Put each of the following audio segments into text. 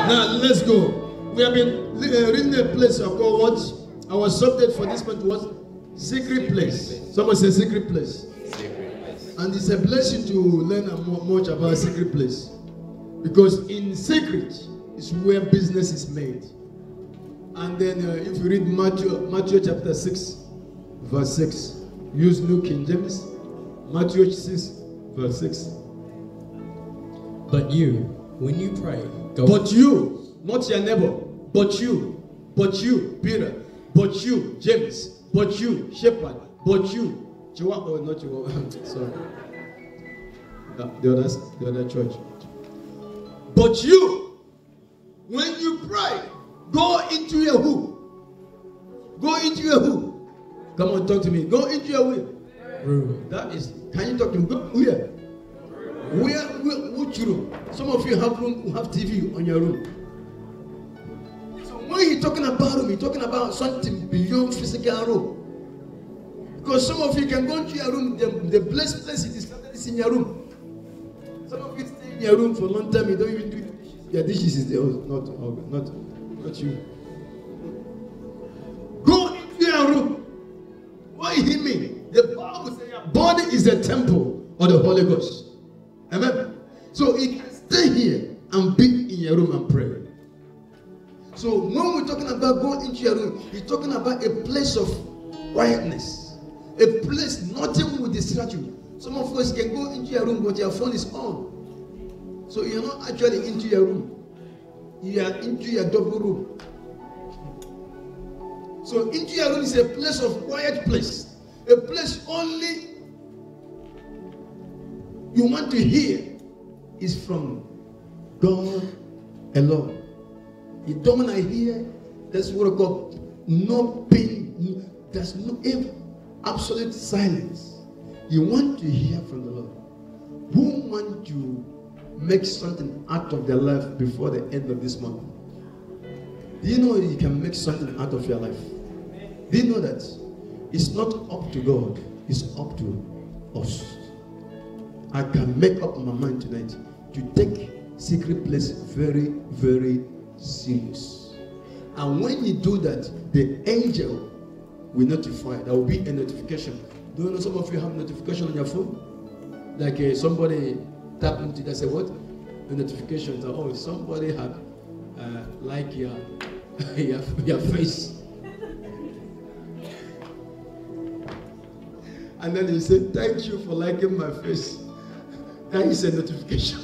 Now let's go. We have been reading a place of God. What our subject for this month was secret place. Someone say secret place. Secret place. And it's a blessing to learn much about secret place, because in secret is where business is made. And then if you read Matthew chapter 6, verse 6, use New King James. Matthew 6, verse 6. But you, when you pray, go. But you, not your neighbor, but you, Peter, but you, James, but you, Shepherd, but you, Chihuahua, or not Chihuahua, sorry, the other church. But you, when you pray, go into your who? Go into your who? Come on, talk to me. Go into your room. That is, can you talk to me? Go where? Which room? Some of you have TV on your room. So when he's talking about room, he's talking about something beyond physical room. Because some of you can go into your room, the blessed place is in your room. Some of you stay in your room for a long time, you don't even do your dishes is there. Not you. Go into your room. What do you mean? The Bible says your body is a temple of the Holy Ghost. Amen. So you can stay here and be in your room and pray. So when we're talking about going into your room, he's talking about a place of quietness, a place nothing will distract you. Some of us can go into your room, but your phone is on. So you're not actually into your room. You are into your double room. So into your room is a place of quiet place, a place only you want to hear is from God alone. You don't want to hear that's what God. No pain. There's no absolute silence. You want to hear from the Lord. Who want to make something out of their life before the end of this month? Do you know you can make something out of your life? Do you know that it's not up to God, it's up to us? I can make up my mind tonight to take secret place very, very serious. And when you do that, the angel will notify. There will be a notification. Do you know some of you have notification on your phone? Like somebody tap into it and say, what? The notifications are, oh, somebody had like your face. And then he said, thank you for liking my face. That is a notification.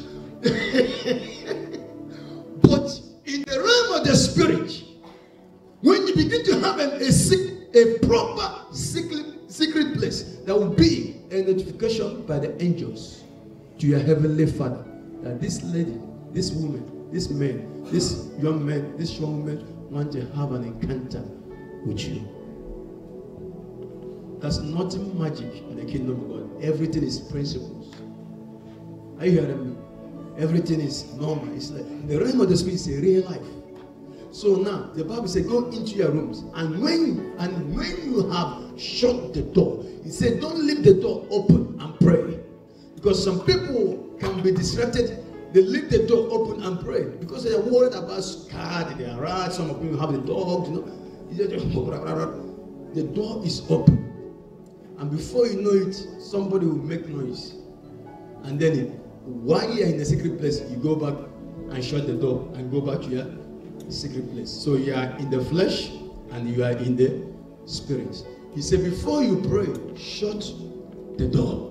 But in the realm of the spirit, when you begin to have a proper secret place, there will be a notification by the angels to your heavenly Father that this lady, this woman, this man, this young man, this young woman want to have an encounter with you. There's nothing magic in the kingdom of God. Everything is principles. Are you hearing me? Everything is normal. It's like the realm of the spirit is a real life. So now the Bible says, go into your rooms, and when you have shut the door, it said, don't leave the door open and pray, because some people can be distracted. They leave the door open and pray because they are worried about scared. They are rats. Some of people have the dog. The door is open, and before you know it, somebody will make noise, and then while you are in the secret place, you go back and shut the door and go back to your secret place. So you are in the flesh and you are in the spirit. He said, before you pray, shut the door.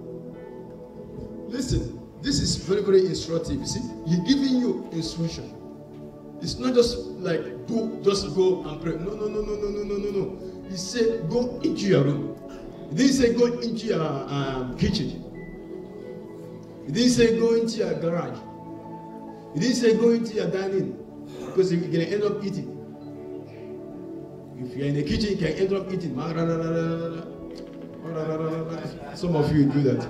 Listen, this is very, very instructive. You see, he's giving you instruction. It's not just like just go and pray. No. He said, go into your room. He didn't say go into your kitchen. He didn't say go into your garage. He didn't say go into your dining, because you're going to end up eating. If you're in the kitchen, you can end up eating. Some of you do that.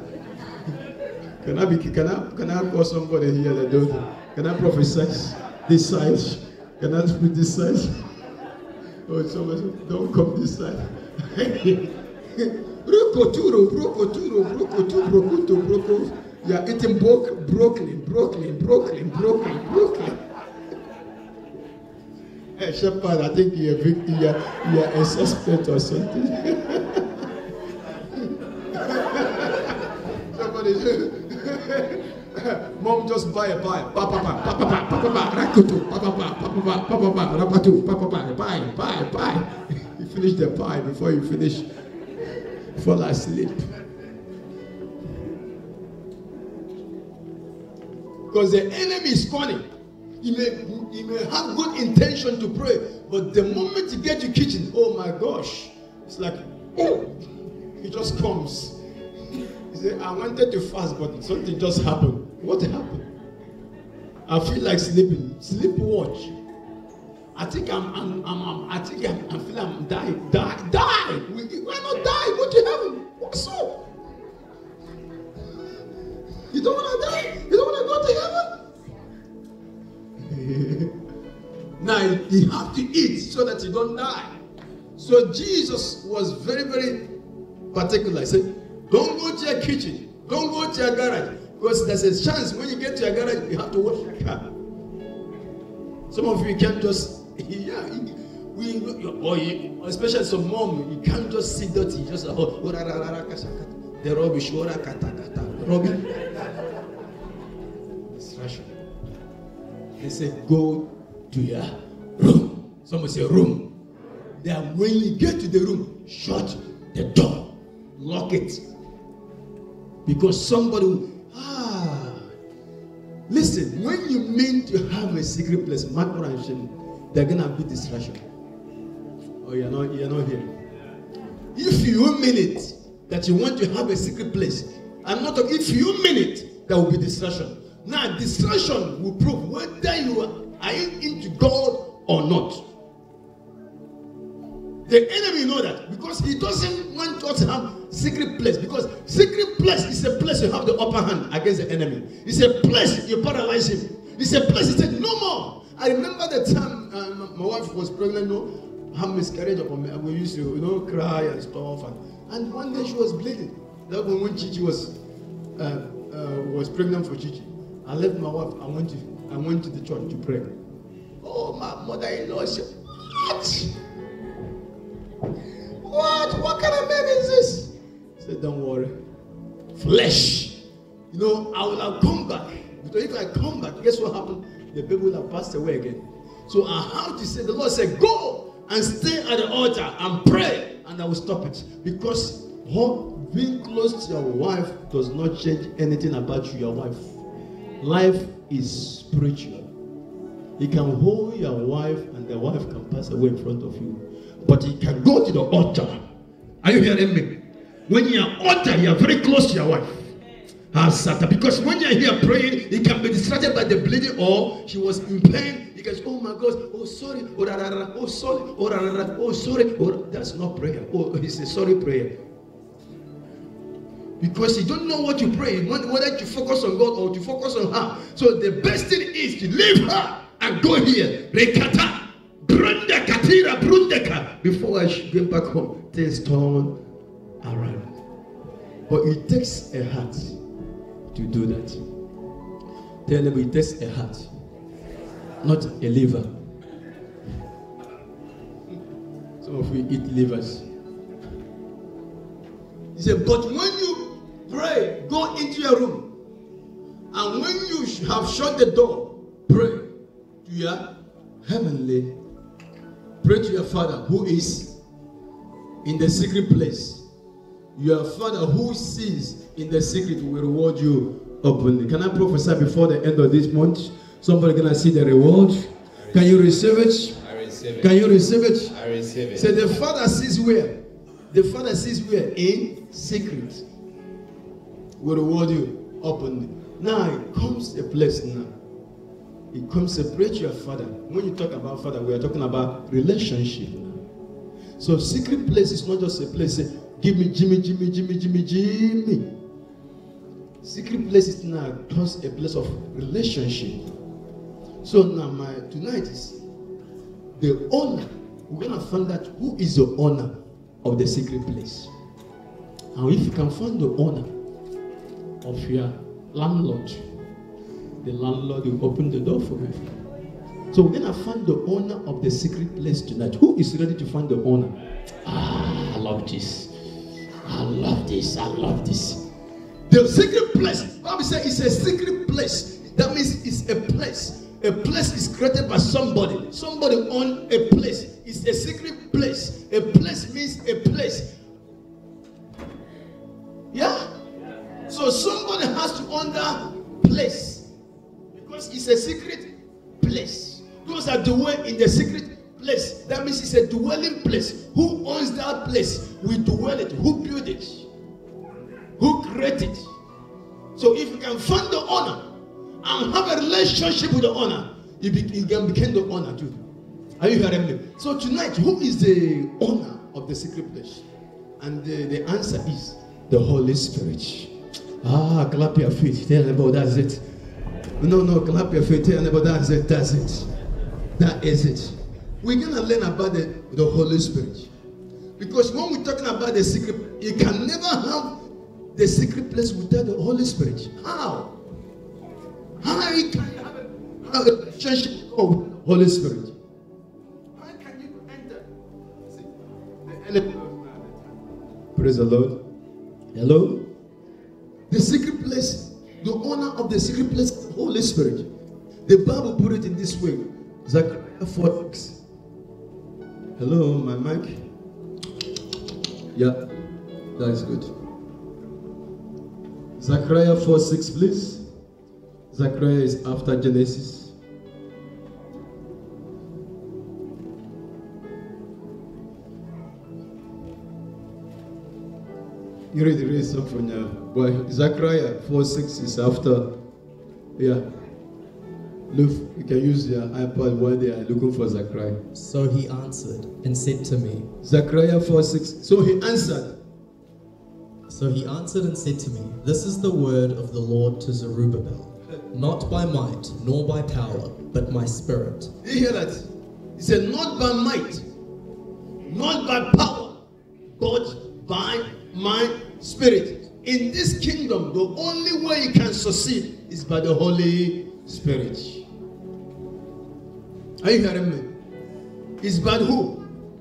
Can I call somebody here that does that? Can I prophesy this side? Can I speak this side? Oh, somebody don't come this side. You are eating broccoli. Shepherd, I think you're a suspect or something. Somebody Mom just buy a pie. Pie. You finish the pie before you finish. Fall asleep. Because the enemy is cunning. He may have good intention to pray, but the moment you get to kitchen, oh my gosh, it's like, oh, he just comes. He said, I wanted to fast, but something just happened. What happened? I feel like sleeping. Sleep watch. I think I'm feeling I'm dying. Die! Why not die? What do you have? What's up? You don't want to die? You don't want to go to heaven? Now you have to eat so that you don't die. So Jesus was very, very particular. He said, don't go to your kitchen. Don't go to your garage. Because there's a chance when you get to your garage, you have to wash your car. Some of you can't just, especially some mom, you can't just see dirty. You just, the rubbish, rubbish. Distraction. They say, go to your room. Someone say, room. Then when you get to the room, shut the door. Lock it. Because somebody will, listen, when you mean to have a secret place, Mark and Shem, they're gonna be distraction. Oh, you're not here. If you mean it that you want to have a secret place, I'm not talking, if you mean it, there will be distraction. Now, distraction will prove whether you are into God or not. The enemy know that because he doesn't want us to have secret place, because secret place is a place you have the upper hand against the enemy. It's a place you paralyze him. It's a place he said no more. I remember the time my wife was pregnant, have miscarriage upon me, and we used to cry and stuff, and one day she was bleeding. That when Chichi was pregnant for Chichi, I left my wife. I went to the church to pray. Oh, my mother-in-law said, What kind of baby is this? I said, don't worry. Flesh. I will have come back. Because if I come back, guess what happened? The baby will have passed away again. So I have to say, the Lord said, go and stay at the altar and pray, and I will stop it. Because being close to your wife does not change anything about you, your wife. Life is spiritual. You can hold your wife and the wife can pass away in front of you. But you can go to the altar. Are you hearing me? When you're at altar, you're very close to your wife. Because when you're here praying, you can be distracted by the bleeding, or she was in pain. You can say, oh my God, oh sorry, oh sorry, oh sorry. That's not prayer. Oh, it's a sorry prayer. Because you don't know what you pray, whether to focus on God or to focus on her. So the best thing is to leave her and go here. Rekata. Before I get back home, things turn around. But it takes a heart to do that. Tell them it takes a heart, not a liver. Some of you eat livers. He said, but when you pray, go into your room. And when you have shut the door, pray to your heavenly. Pray to your Father who is in the secret place. Your Father who sees in the secret will reward you openly. Can I prophesy before the end of this month? Somebody gonna see the reward. Can you receive it? I receive it. Can you receive it? I receive it. Say the Father sees where? The Father sees where? In secret. Will reward you openly. Now it comes a place now. It comes separate your Father. When you talk about Father, we are talking about relationship now. So secret place is not just a place. Say, give me Jimmy. Secret place is now just a place of relationship. So now tonight is the owner. We're gonna find out who is the owner of the secret place. And if you can find the owner of your landlord, the landlord will open the door for you. So we're going to find the owner of the secret place tonight. Who is ready to find the owner? I love this. I love this. I love this. The secret place. Bible says it's a secret place. That means it's a place. A place is created by somebody. Somebody owns a place. It's a secret place. A place means a place. Yeah? So somebody has to own that place. Because it's a secret place. Those are dwell in the secret place. That means it's a dwelling place. Who owns that place? We dwell it. Who built it? Who created it? So if you can find the owner and have a relationship with the owner, you can become the owner too. Are you hearing me? So tonight, who is the owner of the secret place? And the answer is the Holy Spirit. Clap your feet. Tell them about that's it. No, clap your feet. Tell them about that's it. That's it. That is it. We're going to learn about the Holy Spirit. Because when we're talking about the secret, you can never have the secret place without the Holy Spirit. How? How you can have a relationship with the Holy Spirit? How can you enter? See, the enemy of man. Praise the Lord. Hello? The secret place, the owner of the secret place is the Holy Spirit. The Bible put it in this way. Zechariah 4:6. Hello, my mic? Yeah, that is good. Zechariah 4:6, please. Zechariah is after Genesis. You read some from now. Well, Zechariah 4:6 is after. Yeah. Look, you can use your iPad while they are looking for Zechariah. So he answered and said to me. Zechariah 4:6. So he answered. So he answered and said to me, this is the word of the Lord to Zerubbabel. Not by might, nor by power, but my spirit. Did you hear that? He said, not by might, not by power, but by my spirit. In this kingdom, the only way you can succeed is by the Holy Spirit. Are you hearing me? It's by who?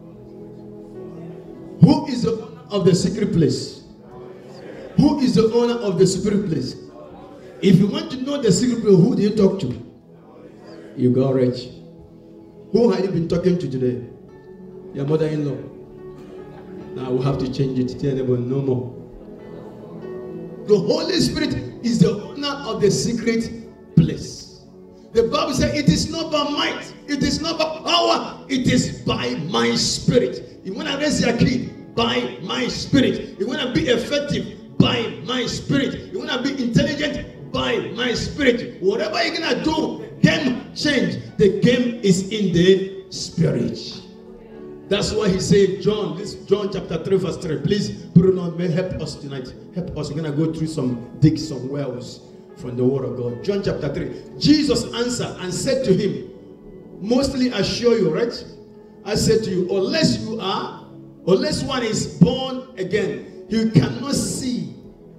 Who is the owner of the secret place? Who is the owner of the secret place? If you want to know the secret place, who do you talk to? You got rich. Who have you been talking to today? Your mother-in-law. Now we have to change it. Tell them no more. The Holy Spirit is the owner of the secret place. The Bible says it is not by might, it is not by power, it is by my spirit. You want to raise your kid? By my spirit. You want to be effective? By my spirit. You want to be intelligent? By my spirit. Whatever you're going to do, game change. The game is in the spirit. That's why he said, John chapter 3 verse 3. Please, Bruno, may help us tonight. Help us. We're going to go through dig some wells from the word of God. John chapter 3. Jesus answered and said to him, mostly I assure you, right? I said to you, unless one is born again, you cannot see.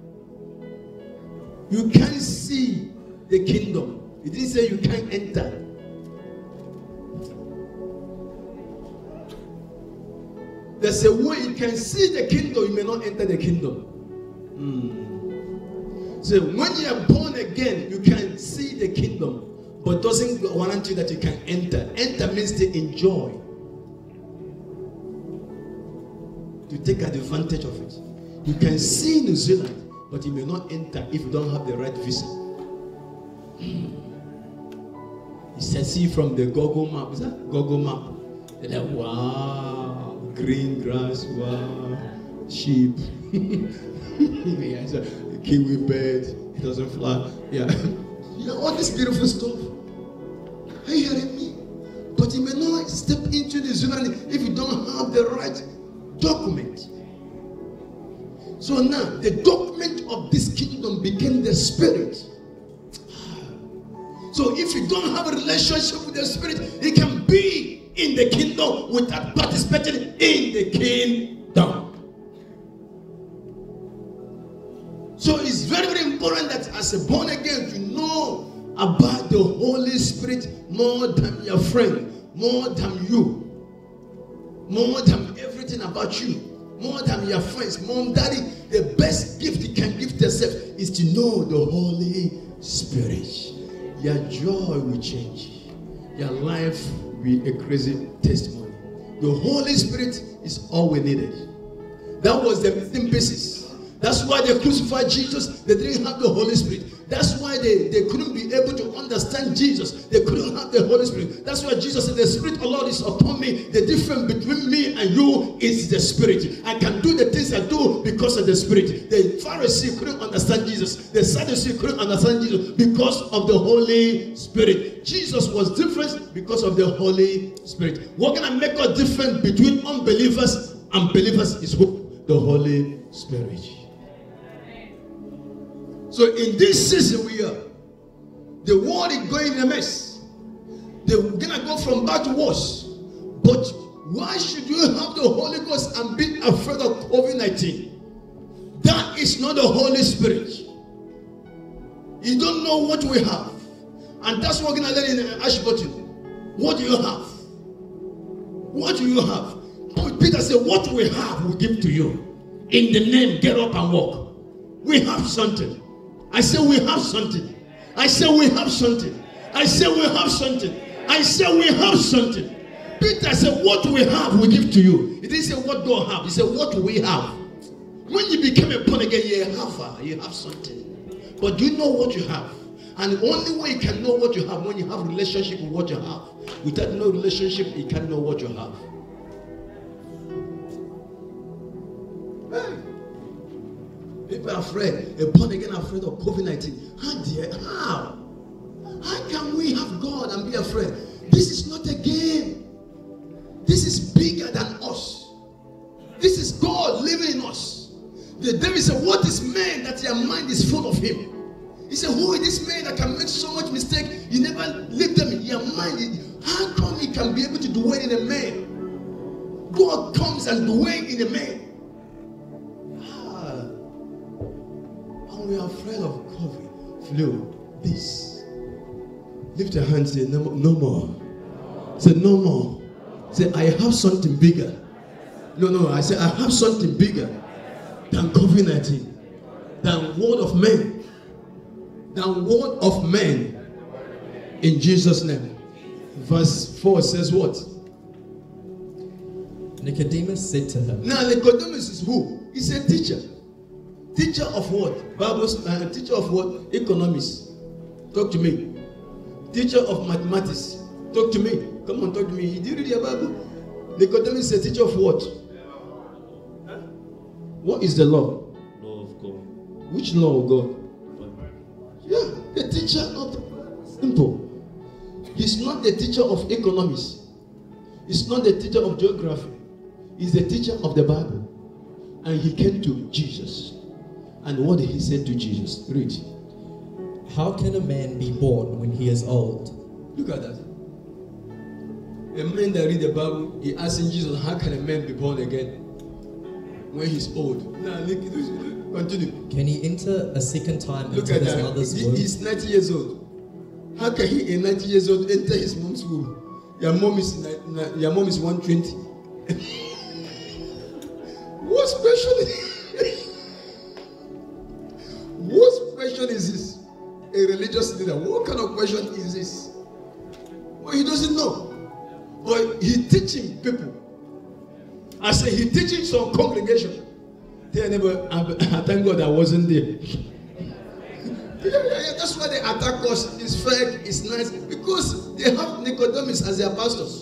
You can't see the kingdom. It didn't say you can't enter. There's a way you can see the kingdom, you may not enter the kingdom. So when you are born again, you can see the kingdom, but doesn't warrant you that you can enter. Enter means to enjoy, to take advantage of it. You can see New Zealand, but you may not enter if you don't have the right visa. He says, see from the Google map. Is that Google map? They're like, wow, green grass, wow, sheep. Yeah, it's a kiwi bird, it doesn't fly. Yeah. You know, all this beautiful stuff. Are you hearing me? But you may not step into New Zealand if you don't have the right document. So now, the document of this kingdom became the spirit. So if you don't have a relationship with the spirit, you can be in the kingdom without participating in the kingdom. So it's very, very important that as a born again, you know about the Holy Spirit more than your friend, more than you, more than everything about you, more than your friends, mom, daddy. The best gift you can give yourself is to know the Holy Spirit. Your joy will change. Your life will be a crazy testimony. The Holy Spirit is all we needed. That was the missing pieces. That's why they crucified Jesus. They didn't have the Holy Spirit. That's why they couldn't be able to understand Jesus. They couldn't have the Holy Spirit. That's why Jesus said, the Spirit of the Lord is upon me. The difference between me and you is the Spirit. I can do the things I do because of the Spirit. The Pharisee couldn't understand Jesus. The Sadducee couldn't understand Jesus because of the Holy Spirit. Jesus was different because of the Holy Spirit. What can I make a difference between unbelievers and believers is who? The Holy Spirit. So in this season we are, the world is going in a mess. They're gonna go from bad to worse. But why should you have the Holy Ghost and be afraid of COVID-19? That is not the Holy Spirit. You don't know what we have. And that's what we're gonna learn in Ashburton. What do you have? What do you have? Peter said, what we have we give to you. In the name, get up and walk. We have something. I say we have something. I say we have something. I say we have something. I say we have something. Peter said, what we have we give to you. He didn't say what God have. He said what we have. When you become a born again, you have something. But do you know what you have? And the only way you can know what you have when you have a relationship with what you have. Without no relationship, you can't know what you have. Hey. People are afraid. A born again afraid of COVID-19. How can we have God and be afraid? This is not a game. This is bigger than us. This is God living in us. The devil said, what is man that your mind is full of him? He said, who is this man that can make so much mistake? You never leave them in your mind. How come he can be able to dwell in a man? God comes and dwell in a man. We are afraid of COVID, flu, this. Lift your hands and say, no more. Say, no more. Say, I have something bigger. No, I say, I have something bigger than COVID-19, than word of men, than word of men. In Jesus' name. Verse 4 says what? Nicodemus said to him. Now, Nicodemus is who? He's a teacher. Teacher of what? Teacher of what? Economics. Talk to me. Teacher of mathematics. Talk to me. Come on, talk to me. Did you read your Bible? Nicodemus is a teacher of what? Huh? What is the law? Law of God. Which law of God? Yeah, the teacher of the simple. He's not the teacher of economics. He's not the teacher of geography. He's the teacher of the Bible. And he came to Jesus. And what did he say to Jesus? Read. How can a man be born when he is old? Look at that. A man that read the Bible, he asking Jesus, how can a man be born again when he's old? Now, continue. Can he enter a second time Look into at his that. mother's womb? He's 90 years old. How can he, a 90 years old, enter his mom's womb? Your mom is 120. What special is What question is this? A religious leader. What kind of question is this? Well, he doesn't know. But he's teaching people. I say he's teaching some congregation. They never. I thank God I wasn't there. Yeah, that's why they attack us. It's fake. It's nice because they have Nicodemus as their pastors.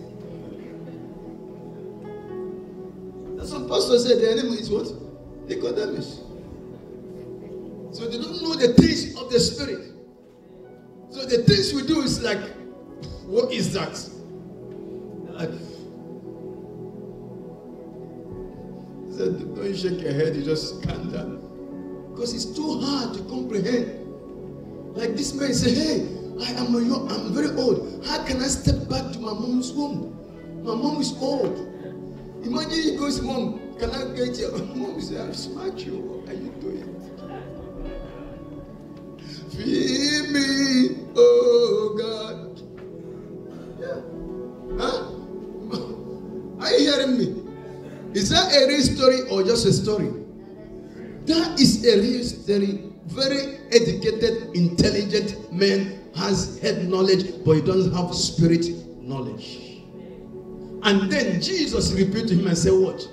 Some pastors say their name is what? Nicodemus. So they don't know the things of the Spirit. So the things we do is like, what is that? Like, so don't shake your head, you just calm down. Because it's too hard to comprehend. Like this man say, hey, I'm very old. How can I step back to my mom's womb? My mom is old. Imagine he goes, mom, can I get you? Mom says, I've smacked you. What are you doing? Feed me, oh God. Yeah. Huh? Are you hearing me? Is that a real story or just a story? That is a real story. Very educated, intelligent man has head knowledge, but he doesn't have spirit knowledge. And then Jesus repeated to him and said, what?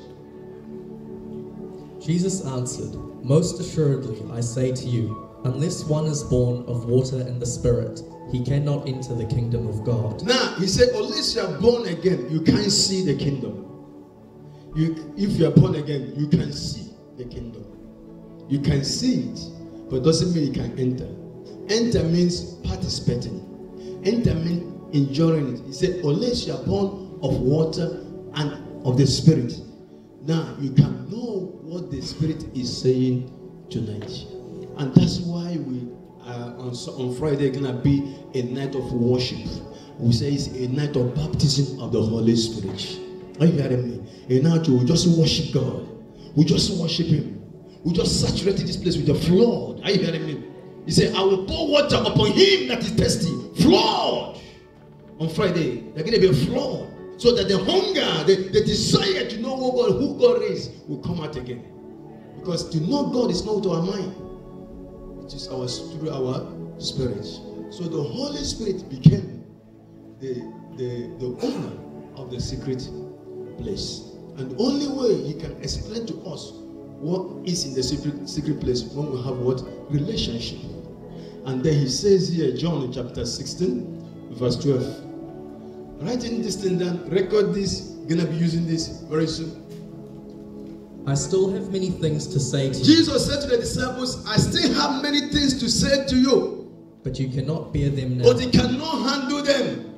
Jesus answered, "Most assuredly I say to you, unless one is born of water and the Spirit, he cannot enter the kingdom of God." Now, he said, unless you are born again, you can't see the kingdom. If you are born again, you can see the kingdom. You can see it, but doesn't mean you can enter. Enter means participating. Enter means enjoying it. He said, unless you are born of water and of the Spirit, now you can know what the Spirit is saying tonight. And that's why we on Friday gonna be a night of worship. We say it's a night of baptism of the Holy Spirit. Are you hearing me? A night we just worship God. We just worship Him. We just saturated this place with the flood. Are you hearing me? He said, I will pour water upon him that is thirsty. Flood. On Friday, there's going to be a flood. So that the hunger, the desire to know who God is, will come out again. Because to know God is not to our mind. It is through our spirit. So the Holy Spirit became the owner of the secret place. And the only way He can explain to us what is in the secret place when we have what? Relationship. And then he says here, John chapter 16, verse 12. Writing this thing down, record this, gonna be using this very soon. I still have many things to say to you. Jesus said to the disciples, I still have many things to say to you. But you cannot bear them now. But you cannot handle them.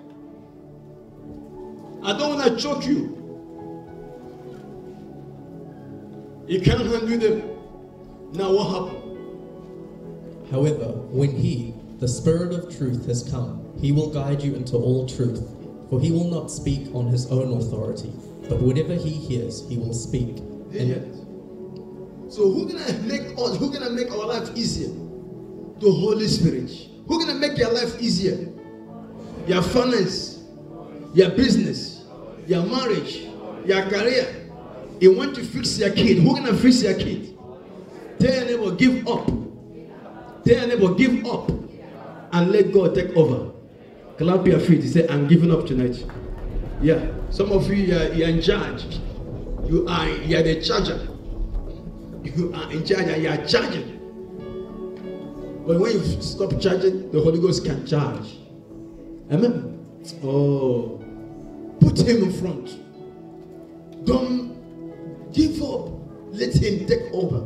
I don't want to choke you. You can't handle them. Now what happened? However, when He, the Spirit of truth, has come, He will guide you into all truth. For He will not speak on His own authority, but whatever He hears, He will speak. So who's gonna make our life easier? The Holy Spirit. Who's gonna make your life easier? Your finance, your business, your marriage, your career. You want to fix your kid. Who's gonna fix your kid? Tell your neighbor, give up. Tell your neighbor, give up. And let God take over. Clap your feet. He said, I'm giving up tonight. Yeah. Some of you, you're in charge. You are the charger. You are in charge and you are charging. But when you stop charging, the Holy Ghost can charge. Amen. Oh. Put Him in front. Don't give up. Let Him take over.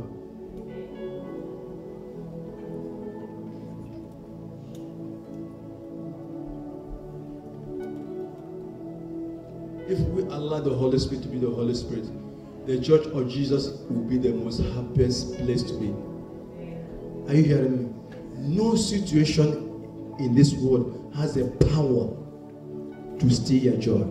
If we allow the Holy Spirit to be the Holy Spirit, the Church of Jesus will be the most happiest place to be. Are you hearing me? No situation in this world has the power to steal your joy.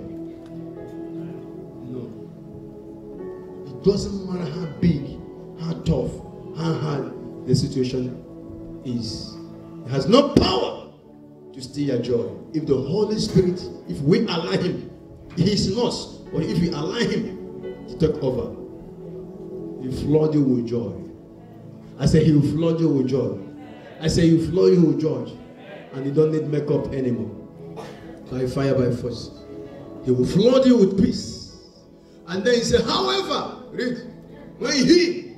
No. It doesn't matter how big, how tough, how hard the situation is. It has no power to steal your joy. If the Holy Spirit, if we allow Him, He's in us, but if we allow Him to take over, He will flood you with joy. I say He will flood you with joy. I say He will flood you with joy. And you don't need makeup anymore. By fire, by force. He will flood you with peace. And then He said, however, read, when He,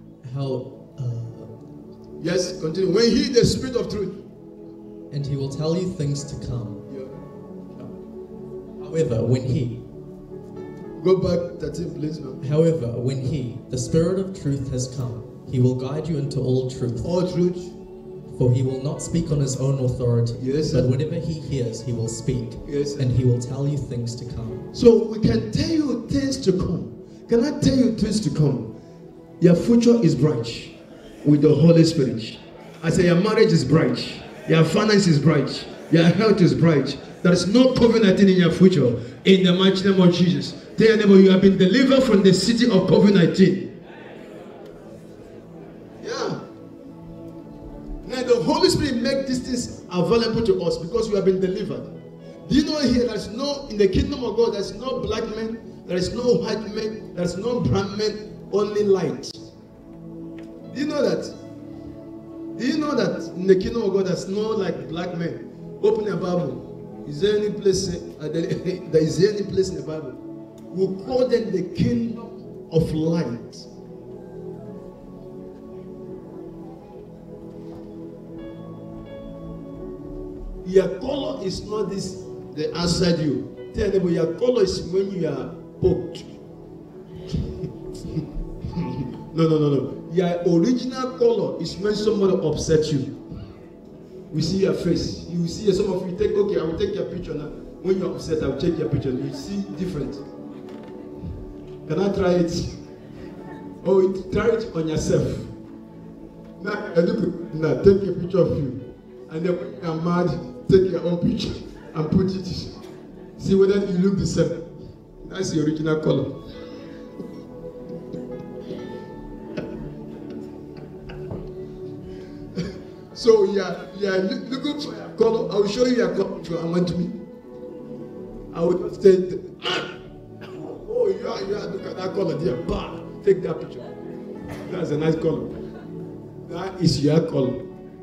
yes, continue. When He, the Spirit of truth, and He will tell you things to come. yeah. However, when He, Go back 13, please, man. however, when He, the Spirit of truth, has come, He will guide you into all truth. All truth. For He will not speak on His own authority, Yes, but sir. whatever He hears, He will speak, Yes, sir. and He will tell you things to come. So we can tell you things to come. Can I tell you things to come? Your future is bright with the Holy Spirit. I say your marriage is bright. Your finance is bright. Your health is bright. There is no COVID-19 in your future. In the mighty name of Jesus. Tell your neighbor you have been delivered from the city of COVID-19. Yeah. Now the Holy Spirit makes these things available to us because we have been delivered. Do you know here there's no, in the kingdom of God, there's no black men, there is no white men, there's no brown men, only light. Do you know that? Do you know that in the kingdom of God there's no like black men? Open the Bible. Is there any place there is any place in the Bible? We call them the kingdom of light. Your color is not this the outside you. Tell them your color is when you are poked. No. Your original color is when somebody upsets you. We see your face. You see some of you take, okay, I will take your picture now. When you're upset, I will take your picture. You see different. Can I try it? Oh, try it on yourself. Now take a picture of you. And then when you are mad, take your own picture and put it. See whether you look the same. That's the original color. So yeah, looking for your color. I will show you your color if you want to me. I will just say, oh yeah, look at that color there. Bah, take that picture. That's a nice color. That is your color.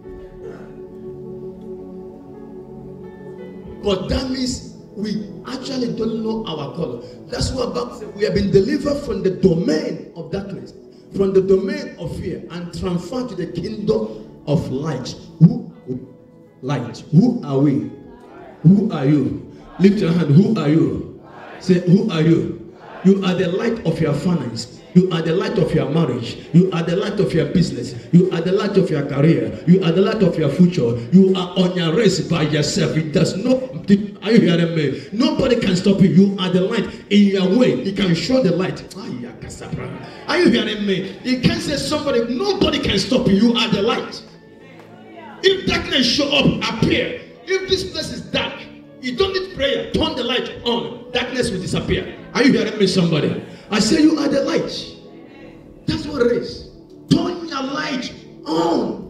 But that means we actually don't know our color. That's what Bible says. We have been delivered from the domain of darkness, from the domain of fear, and transferred to the kingdom of light. Who light? Who are we? Who are you? Lift your hand. Who are you? Say, who are you? You are the light of your finance. You are the light of your marriage. You are the light of your business. You are the light of your career. You are the light of your future. You are on your race by yourself. It does not. Are you hearing me? Nobody can stop you. You are the light in your way. You can show the light. Are you hearing me? You can't say somebody. Nobody can stop you. You are the light. If darkness show up, appear. If this place is dark, you don't need prayer. Turn the light on. Darkness will disappear. Are you hearing me, somebody? I say you are the light. That's what it is. Turn your light on.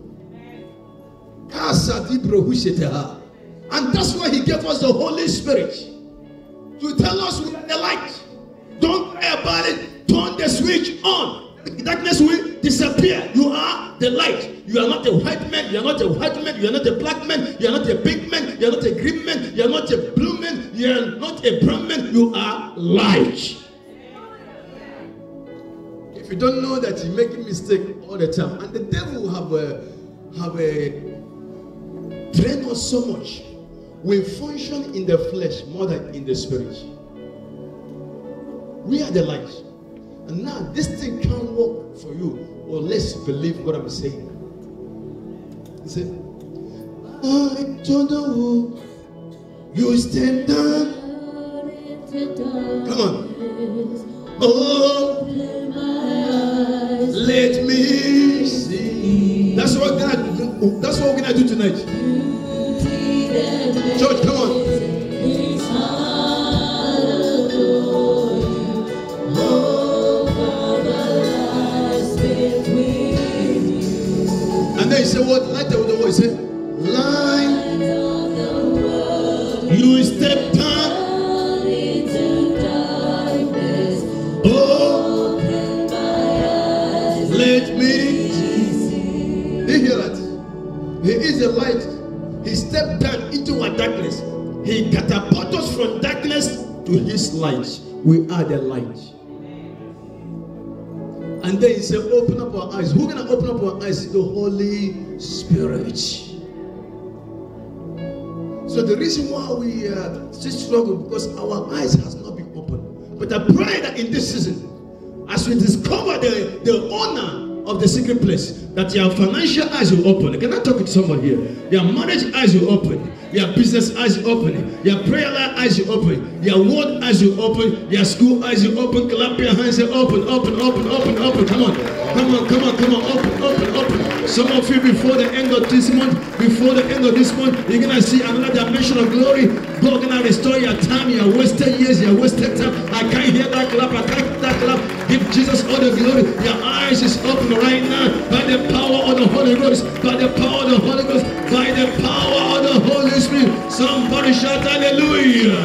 And that's why he gave us the Holy Spirit. To tell us we are the light. Don't worry about it. Turn the switch on. Darkness will disappear. You are the light. You are not a white man. You are not a white man. You are not a black man. You are not a big man. You are not a green man. You are not a blue man. You are not a brown man. You are light. If you don't know that, you make a mistake all the time. And the devil have trained us so much. We function in the flesh more than in the spirit. We are the light. And now this thing can't work for you unless you believe what I'm saying. He said, I don't know. You step down. Come on. Oh, let me see. That's what we're gonna do tonight. Church, come on. And then he said, what? Light of the world. He said, light of the world. You step down into darkness. Oh, open my eyes. Let me see. Did you hear that? He is the light. He stepped down into our darkness. He catapulted us from darkness to his light. We are the light. And then he said, open up our eyes. Who's going to open up our eyes? The Holy Spirit. So the reason why we still struggle, because our eyes has not been opened. But I pray that in this season, as we discover the honor of the secret place, that your financial eyes will open. Can I talk to somebody here? Your marriage eyes will open. Your business eyes will open. Your prayer life eyes will open. Your word eyes will open. Your school eyes will open. Clap your hands and open. Come on. Open. Some of you before the end of this month, you're gonna see another dimension of glory. God gonna restore your time, your wasted years, your wasted time. I can't hear that clap. I can't hear that clap. Give Jesus all the glory. Your eyes is open right now by the power of the Holy Holy Ghost, by the power of the Holy Ghost, by the power of the Holy Spirit. Somebody shout hallelujah.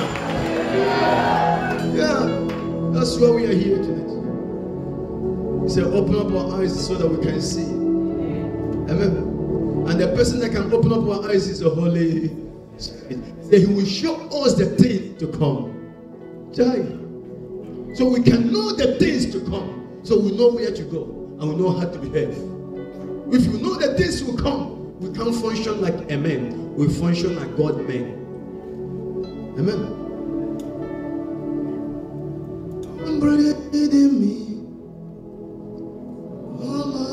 Yeah, that's why we are here tonight. He said, open up our eyes so that we can see. Amen. And the person that can open up our eyes is the Holy Spirit. He will show us the things to come. So we can know the things to come. So we know where to go and we know how to behave. If you know the things will come, we can't function like a man. We function like God men. Amen. In me. All my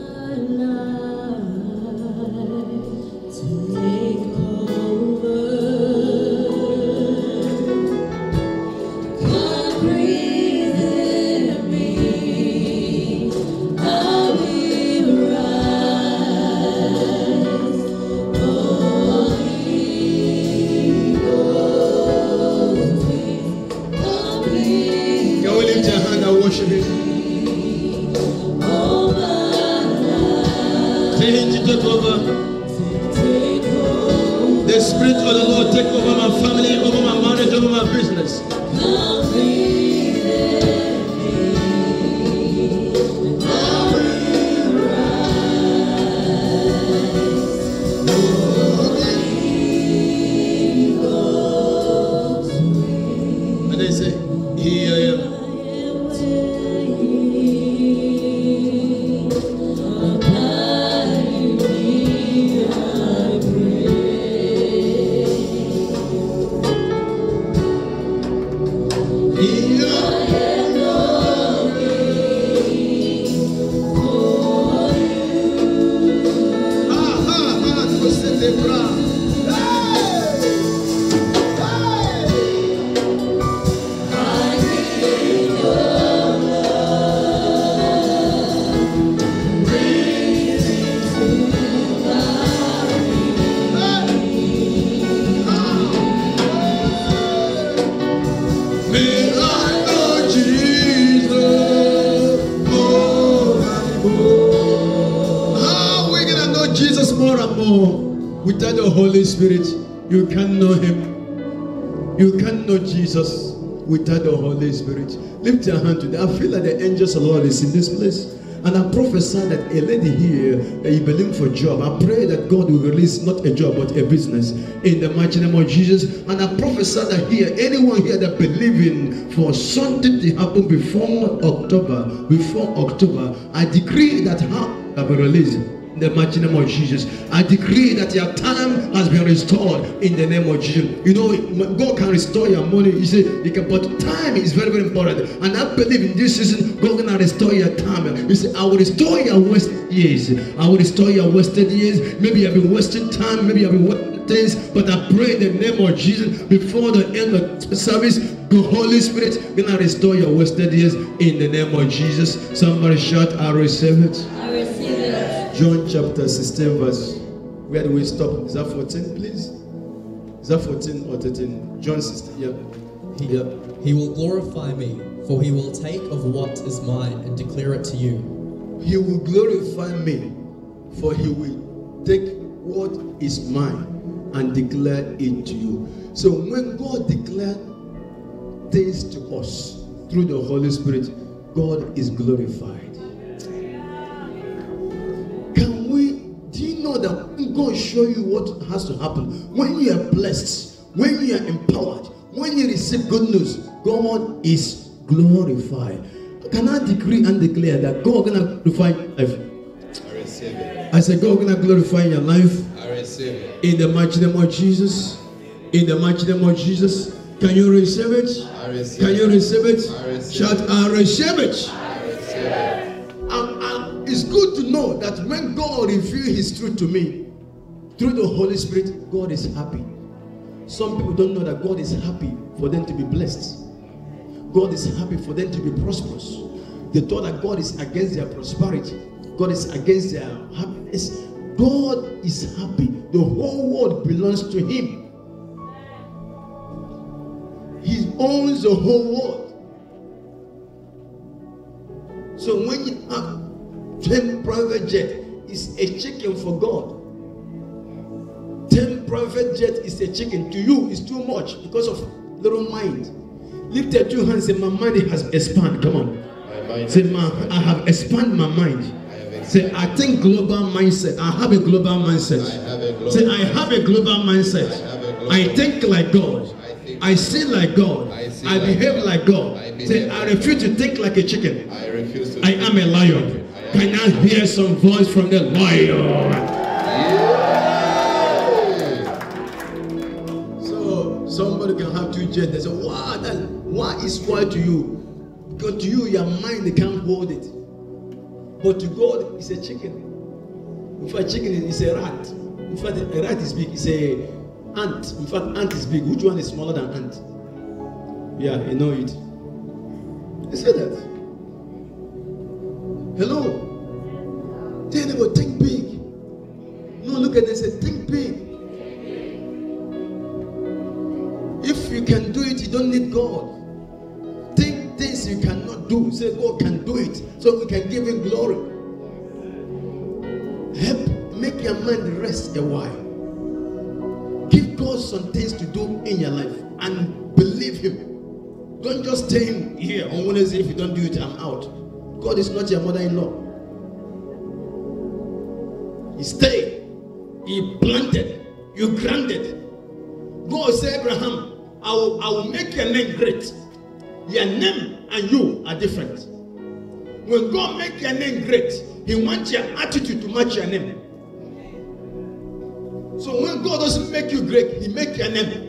life to take over. God breathe in me. I will rise. Holy Ghost, complete. Can we lift your hand and worship Him? Take over. The Spirit of the Lord take over my family, over my marriage, over my business. And they say, here I am. Without the Holy Spirit, you can't know Him. You can't know Jesus without the Holy Spirit. Lift your hand today. I feel like the angels of the Lord is in this place. And I prophesy that a lady here that you believe for a job, I pray that God will release not a job but a business in the mighty name of Jesus. And I prophesy that here, anyone here that believing for something to happen before October, I decree that how will be released. In the mighty name of Jesus, I decree that your time has been restored in the name of Jesus. You know, God can restore your money. You say you can, but time is very, very important. And I believe in this season, God can restore your time. You say, I will restore your wasted years. I will restore your wasted years. Maybe you have been wasting time. Maybe you have been wasting things. But I pray in the name of Jesus, before the end of the service, the Holy Spirit gonna restore your wasted years in the name of Jesus. Somebody shout, I receive it. I receive it. John chapter 16 verse, where do we stop? Is that 14, please? Is that 14 or 13? John 16, yeah. He will glorify me, for he will take of what is mine and declare it to you. He will glorify me, for he will take what is mine and declare it to you. So when God declares things to us through the Holy Spirit, God is glorified. Do you know that when God show you what has to happen, when you are blessed, when you are empowered, when you receive good news, God is glorified. Can I decree and declare that God is going to glorify your life? I receive it. I said God is going to glorify your life. I receive it. In the mighty name of Jesus. In the mighty name of Jesus. Can you receive it? I receive Can you receive it? I receive Shout, I receive it. I receive it. It's good to know that when God reveals His truth to me through the Holy Spirit, God is happy. Some people don't know that God is happy for them to be blessed. God is happy for them to be prosperous. They thought that God is against their prosperity. God is against their happiness. God is happy. The whole world belongs to Him. He owns the whole world. So when you have 10 private jet, is a chicken for God. 10 private jets is a chicken. To you, it's too much because of little mind. Lift your two hands and say, my mind has expanded. Come on. Say, I have expanded my mind. Say, I think global mindset. I have a global mindset. Say, I have a global mindset. I think like God. I see like God. I behave like God. Say, I refuse to think like a chicken. I am a lion. Can I hear some voice from the lion? So somebody can have 2 jets. They say, wow, why is why to you? Because to you, your mind, they can't hold it. But to God, it's a chicken. In fact, chicken is a rat. In fact, a rat is big. It's a ant. In fact, ant is big. Which one is smaller than ant? Yeah, you know it. They say that. Hello. Tell them, think big. No, look at this. Say, think big. If you can do it, you don't need God. Think things you cannot do. Say, God can do it. So we can give him glory. Help make your mind rest a while. Give God some things to do in your life and believe him. Don't just stay here on Wednesday. If you don't do it, I'm out. God is not your mother-in-law. He stayed. He planted. You granted. God said, Abraham, I will make your name great. Your name and you are different. When God makes your name great, he wants your attitude to match your name. So when God doesn't make you great, he makes your name.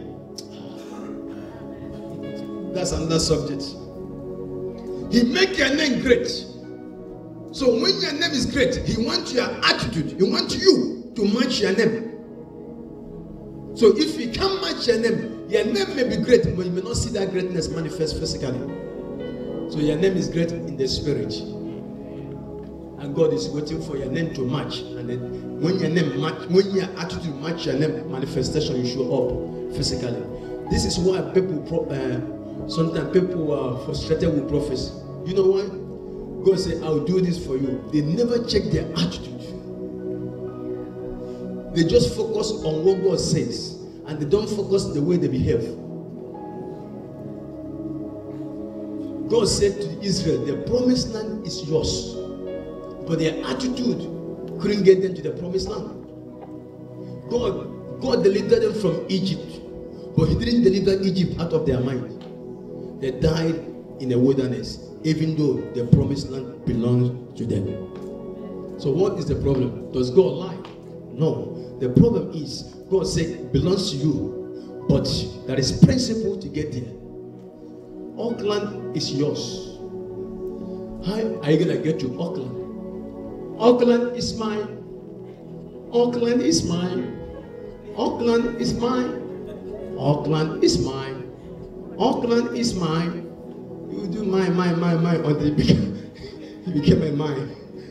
That's another subject. He makes your name great. So when your name is great, he wants your attitude. He wants you to match your name. So if you can't match your name may be great, but you may not see that greatness manifest physically. So your name is great in the spirit. And God is waiting for your name to match. And then when your name match, when your attitude match your name, manifestation will show up physically. This is why people, sometimes people are frustrated with prophets. You know why? God said, I'll do this for you. They never check their attitude. They just focus on what God says. And they don't focus the way they behave. God said to Israel, the promised land is yours. But their attitude couldn't get them to the promised land. God delivered them from Egypt. But he didn't deliver Egypt out of their mind. They died in the wilderness, even though the promised land belongs to them. So what is the problem? Does God lie? No. The problem is, God said it belongs to you, but there is principle to get there. Auckland is yours. How are you going to get to Auckland? Auckland is mine. Auckland is mine. Auckland is mine. Auckland is mine. Auckland is mine. You do mine until it became a mine.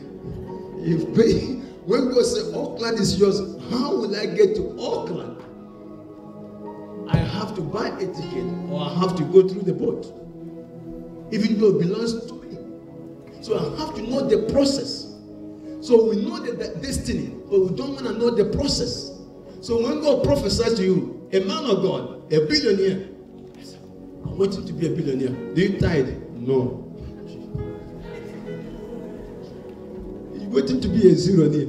When God said Auckland is yours, how will I get to Auckland? I have to buy a ticket or I have to go through the boat. Even though it belongs to me. So I have to know the process. So we know the destiny, but we don't want to know the process. So when God prophesies to you, a man of God, a billionaire, I want you to be a billionaire. Do you tithe? No. You're waiting to be a zeronaire.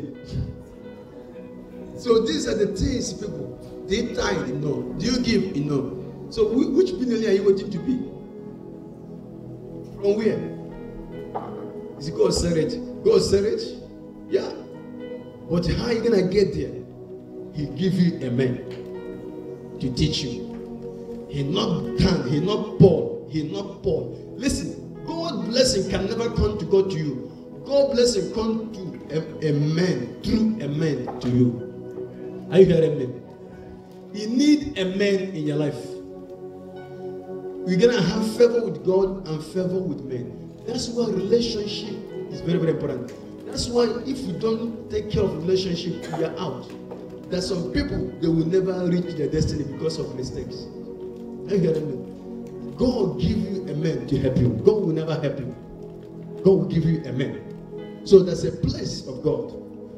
So these are the things, people. Do you tithe? No. Do you give? No. So which billionaire are you waiting to be? From where? Is it God said it? God said it? Yeah. But how are you going to get there? He give you a man to teach you. He not can, he not Paul. He not Paul. Listen, God's blessing can never come to God to you. God's blessing come to a man, through a man to you. Are you hearing me? You need a man in your life. We're going to have favor with God and favor with men. That's why relationship is very, very important. That's why if you don't take care of relationship, you're out. There's some people, they will never reach their destiny because of mistakes. Are you hearing me? God will give you a man to help you. God will never help you. God will give you a man. So there's a place of God.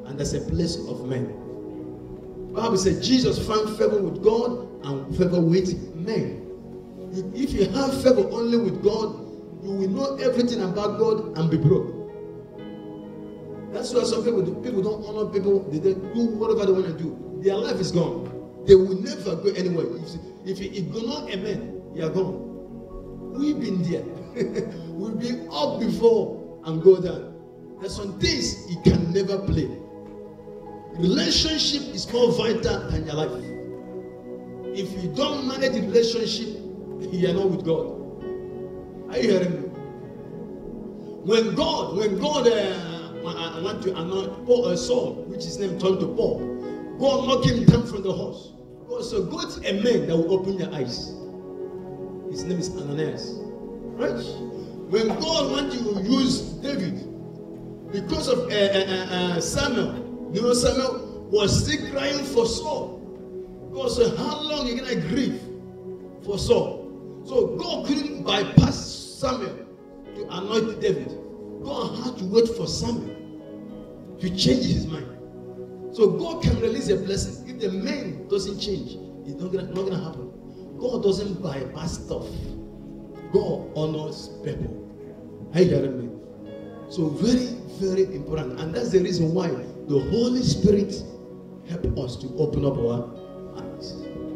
and there's a place of men. The Bible says Jesus found favor with God and favor with men. If you have favor only with God, you will know everything about God and be broke. That's why some people don't honor people. They do whatever they want to do. Their life is gone. They will never go anywhere. If you ignore a man, you are gone. We've been there. We've been up before and go down. There's some things you can never play. Relationship is more vital than your life. If you don't manage the relationship, you are not with God. Are you hearing me? When God want to anoint Saul, which his name turned to Paul, God knocked him down from the horse. God said, go to a man that will open your eyes. His name is Ananias. Right? When God wanted to use David, because of Samuel, you know, Samuel was still crying for Saul. God said, how long are you going to grieve for Saul? So God couldn't bypass Samuel to anoint David. God had to wait for Samuel to change his mind. So God can release a blessing. If the man doesn't change, it's not gonna happen. God doesn't bypass stuff. God honors people. Are you hearing me? So very, very important. And that's the reason why the Holy Spirit helps us to open up our eyes.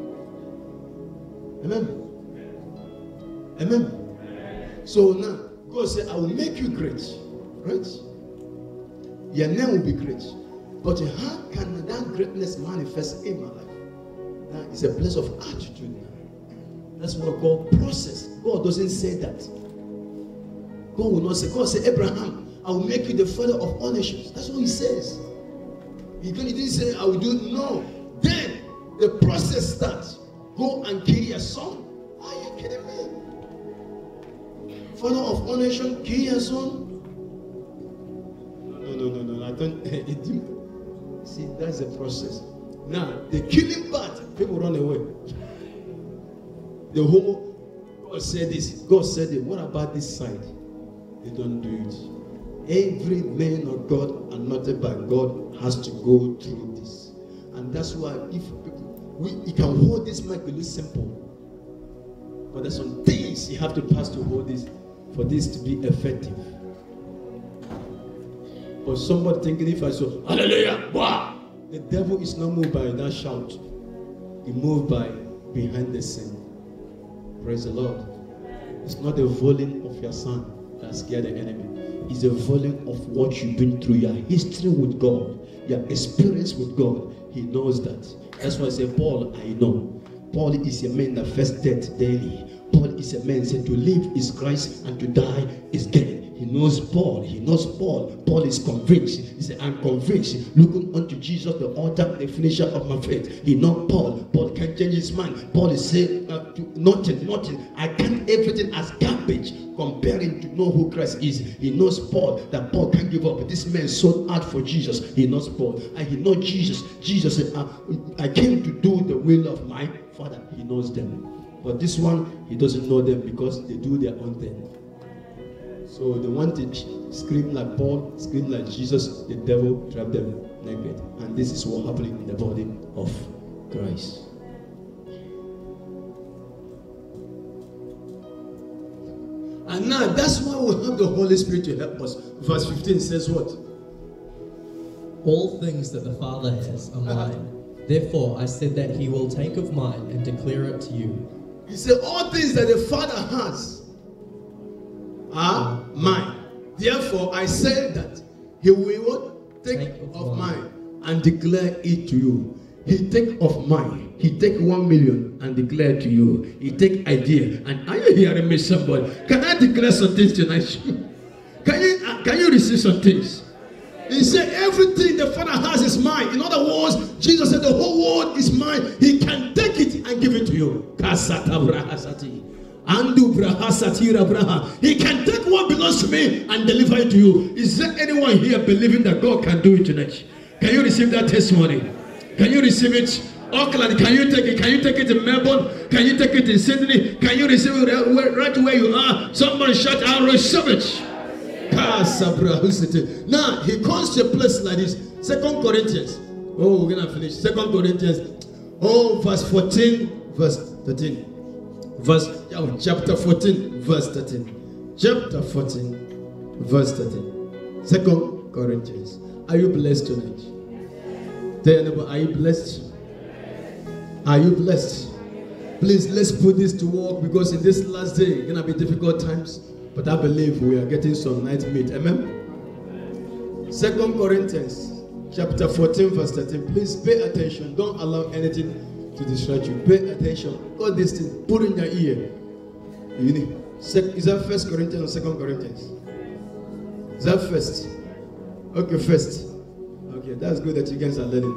Amen. Amen. So now, God said, I will make you great. Right? Your name will be great. But how can that greatness manifest in my life? Now, it's a place of attitude now. That's what I call process. God doesn't say that. God will not say, God said, Abraham, I will make you the father of all nations. That's what he says. He didn't say, I will do it. No. Then the process starts. Go and kill your son. Are you kidding me? Father of all nations, kill your son? No. I don't. See, that's the process. Now, the killing part, people run away. The whole, God said this, God said it. What about this side? They don't do it. Every man of God anointed by God has to go through this. And that's why if you can hold this mic, it looks simple. But there's some things you have to pass to hold this for this to be effective. But somebody thinking if I say, hallelujah, wow, the devil is not moved by that shout. He moved by behind the scene. Praise the Lord. It's not the volume of your son that scared the enemy. It's the volume of what you've been through, your history with God, your experience with God. He knows that. That's why I say, Paul, I know. Paul is a man that faced death daily. Paul is a man said to live is Christ and to die is gain. He knows Paul. He knows Paul. Paul is convinced. He said, I'm convinced. Looking unto Jesus, the author and the finisher of my faith. He knows Paul. Paul can't change his mind. Paul is saying, nothing. I count everything as garbage comparing to know who Christ is. He knows Paul, that Paul can't give up. This man sold out for Jesus. He knows Paul. And he knows Jesus. Jesus said, I came to do the will of my Father. He knows them. But this one, he doesn't know them because they do their own thing. So they want to scream like Paul, scream like Jesus, the devil trapped them naked. And this is what happened in the body of Christ. And now that's why we have the Holy Spirit to help us. Verse 15 says what? All things that the Father has are mine. Therefore I said that he will take of mine and declare it to you. He said all things that the Father has are mine. Therefore, I said that he will what? Take of mine and declare it to you. He take of mine. He take 1 million and declare to you. He take idea. And are you hearing me, somebody? Can I declare some things tonight? Can you receive some things? He said everything the Father has is mine. In other words, Jesus said the whole world is mine. He can take it and give it to you. He can take what belongs to me and deliver it to you. Is there anyone here believing that God can do it tonight? Can you receive that testimony? Can you receive it? Auckland, can you take it? Can you take it in Melbourne? Can you take it in Sydney? Can you receive it right where you are? Someone shout, I'll receive it. Now he comes to a place like this. 2 Corinthians. Oh, we're going to finish. 2 Corinthians. Oh, verse 14, verse 13. Chapter 14, verse 13. Chapter 14, verse 13. 2 Corinthians. Are you blessed tonight? Tell your neighbor, are you blessed? Are you blessed? Please, let's put this to work, because in this last day, it's going to be difficult times. But I believe we are getting some night meat. Amen? 2 Corinthians chapter 14, verse 13. Please pay attention. Don't allow anything to distract you. Pay attention. All these things, put in your ear. You need. Is that 1 Corinthians or 2 Corinthians? Is that first? Okay, first. Okay, that's good that you guys are learning.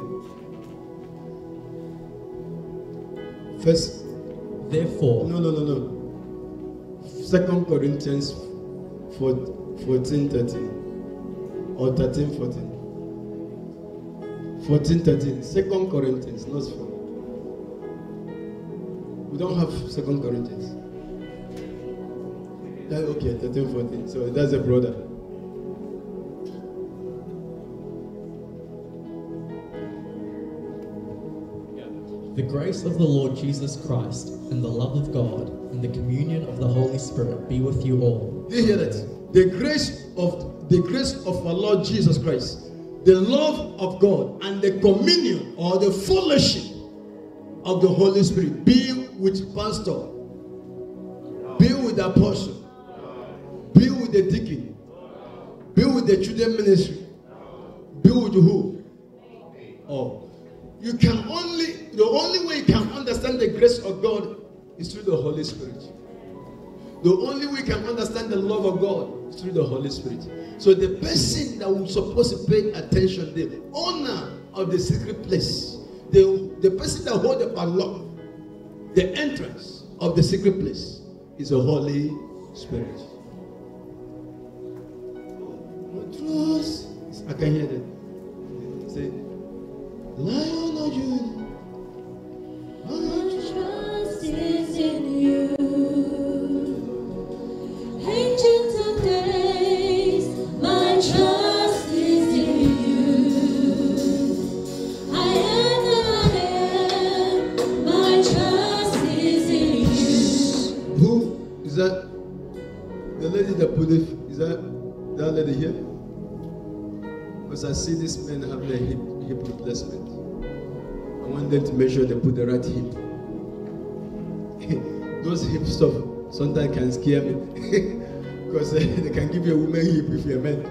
First. Therefore. No. 2 Corinthians 14, 13. Or 13, 14. 14, 13. 2 Corinthians, not 4. We don't have 2 Corinthians. Okay, 13, 14. So that's a brother. The grace of the Lord Jesus Christ and the love of God and the communion of the Holy Spirit be with you all. Do you hear that? The grace of our Lord Jesus Christ, the love of God, and the communion or the fellowship of the Holy Spirit be with pastor, be with the apostle, be with the deacon, be with the children ministry, be with who? Oh. The only way you can understand the grace of God is through the Holy Spirit. The only way you can understand the love of God is through the Holy Spirit. So the person that was supposed to pay attention, the owner of the secret place, the person that holds the padlock, the entrance of the secret place is the Holy Spirit. Trust. I can hear that. Say, Lion of you. My trust is in you. Ancient of days, my trust is in you. I am that I am, my trust is in you. Who is that? The lady that put it, is that lady here? Because I see this man having a hip replacement. I want them to make sure they put the right hip. Those hip stuff sometimes can scare me. Because they can give you a woman hip if you're a man.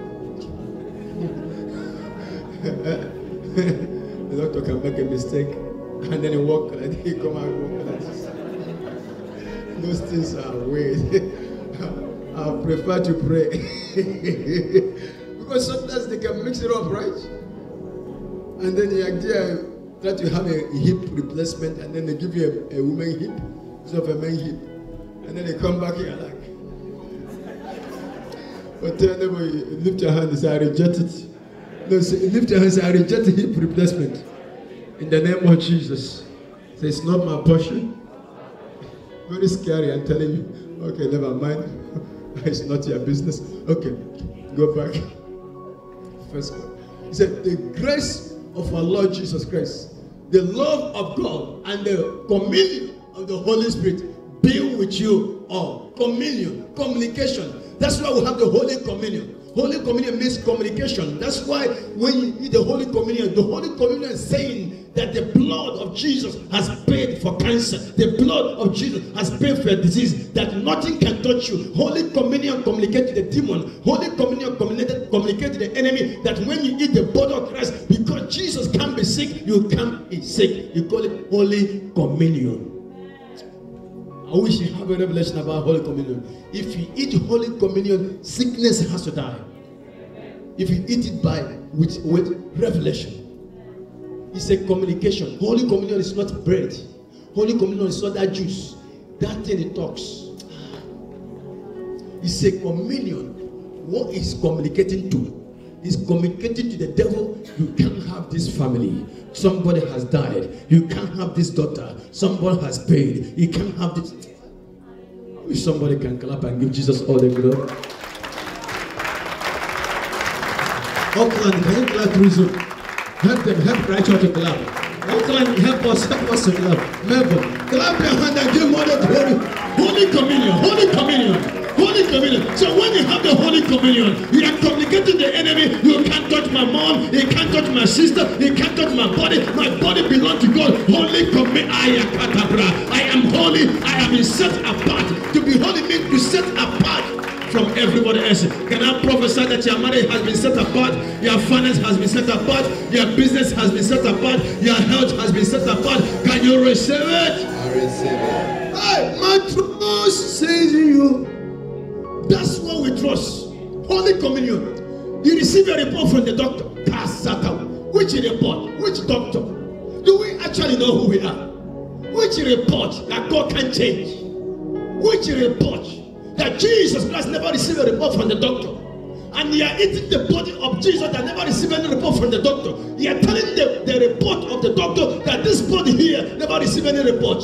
The doctor can make a mistake and then he walk like he come out and walk like this. Those things are weird. I prefer to pray. Because sometimes they can mix it up, right? And then the idea try to have a hip replacement, and then they give you a woman hip instead of a man hip, and then they come back here like. But tell them, lift your hand and say, I reject it. No, say, lift your hand and say, I reject the hip replacement. In the name of Jesus. Say, it's not my portion. Very scary, I'm telling you. Okay, never mind. It's not your business. Okay, go back. First one. He said, the grace of our Lord Jesus Christ, the love of God, and the communion of the Holy Spirit be with you all. Communion, communication. That's why we have the Holy Communion. Holy Communion means communication. That's why when you eat the Holy Communion is saying that the blood of Jesus has paid for cancer. The blood of Jesus has paid for a disease that nothing can touch you. Holy Communion communicates to the demon. Holy Communion communicates to the enemy that when you eat the body of Christ, because Jesus can't be sick, you can't be sick. You call it Holy Communion. I wish you have a revelation about Holy Communion. If you eat Holy Communion, sickness has to die. If you eat it with revelation. It's a communication. Holy Communion is not bread. Holy Communion is not that juice. That thing it talks. It's a communion. What is communicating to? Is communicating to the devil, you can't have this family. Somebody has died. You can't have this daughter. Someone has paid. You can't have this. I wish somebody can clap and give Jesus all the glory. Auckland, can you clap through Zoom? Help them, help Rachel to clap. Outline, help us to clap. Melvin, clap your hand and give more glory. Holy Communion, Holy Communion, Holy Communion. So when you have the Holy Communion, you are communicating the enemy. You can't touch my mom, you can't touch my sister, you can't touch my body. My body belongs to God. Holy Communion, I am holy, I am set apart. To be holy means to set apart from everybody else. Can I prophesy that your marriage has been set apart, your finance has been set apart, your business has been set apart, your health has been set apart? Can you receive it? I receive it. Hey, my trust says in you. That's what we trust. Holy Communion. You receive a report from the doctor. Which report? Which doctor? Do we actually know who we are? Which report that God can change? Which report that Jesus Christ never received a report from the doctor? And you are eating the body of Jesus that never received any report from the doctor. You are telling the report of the doctor that this body here never received any report.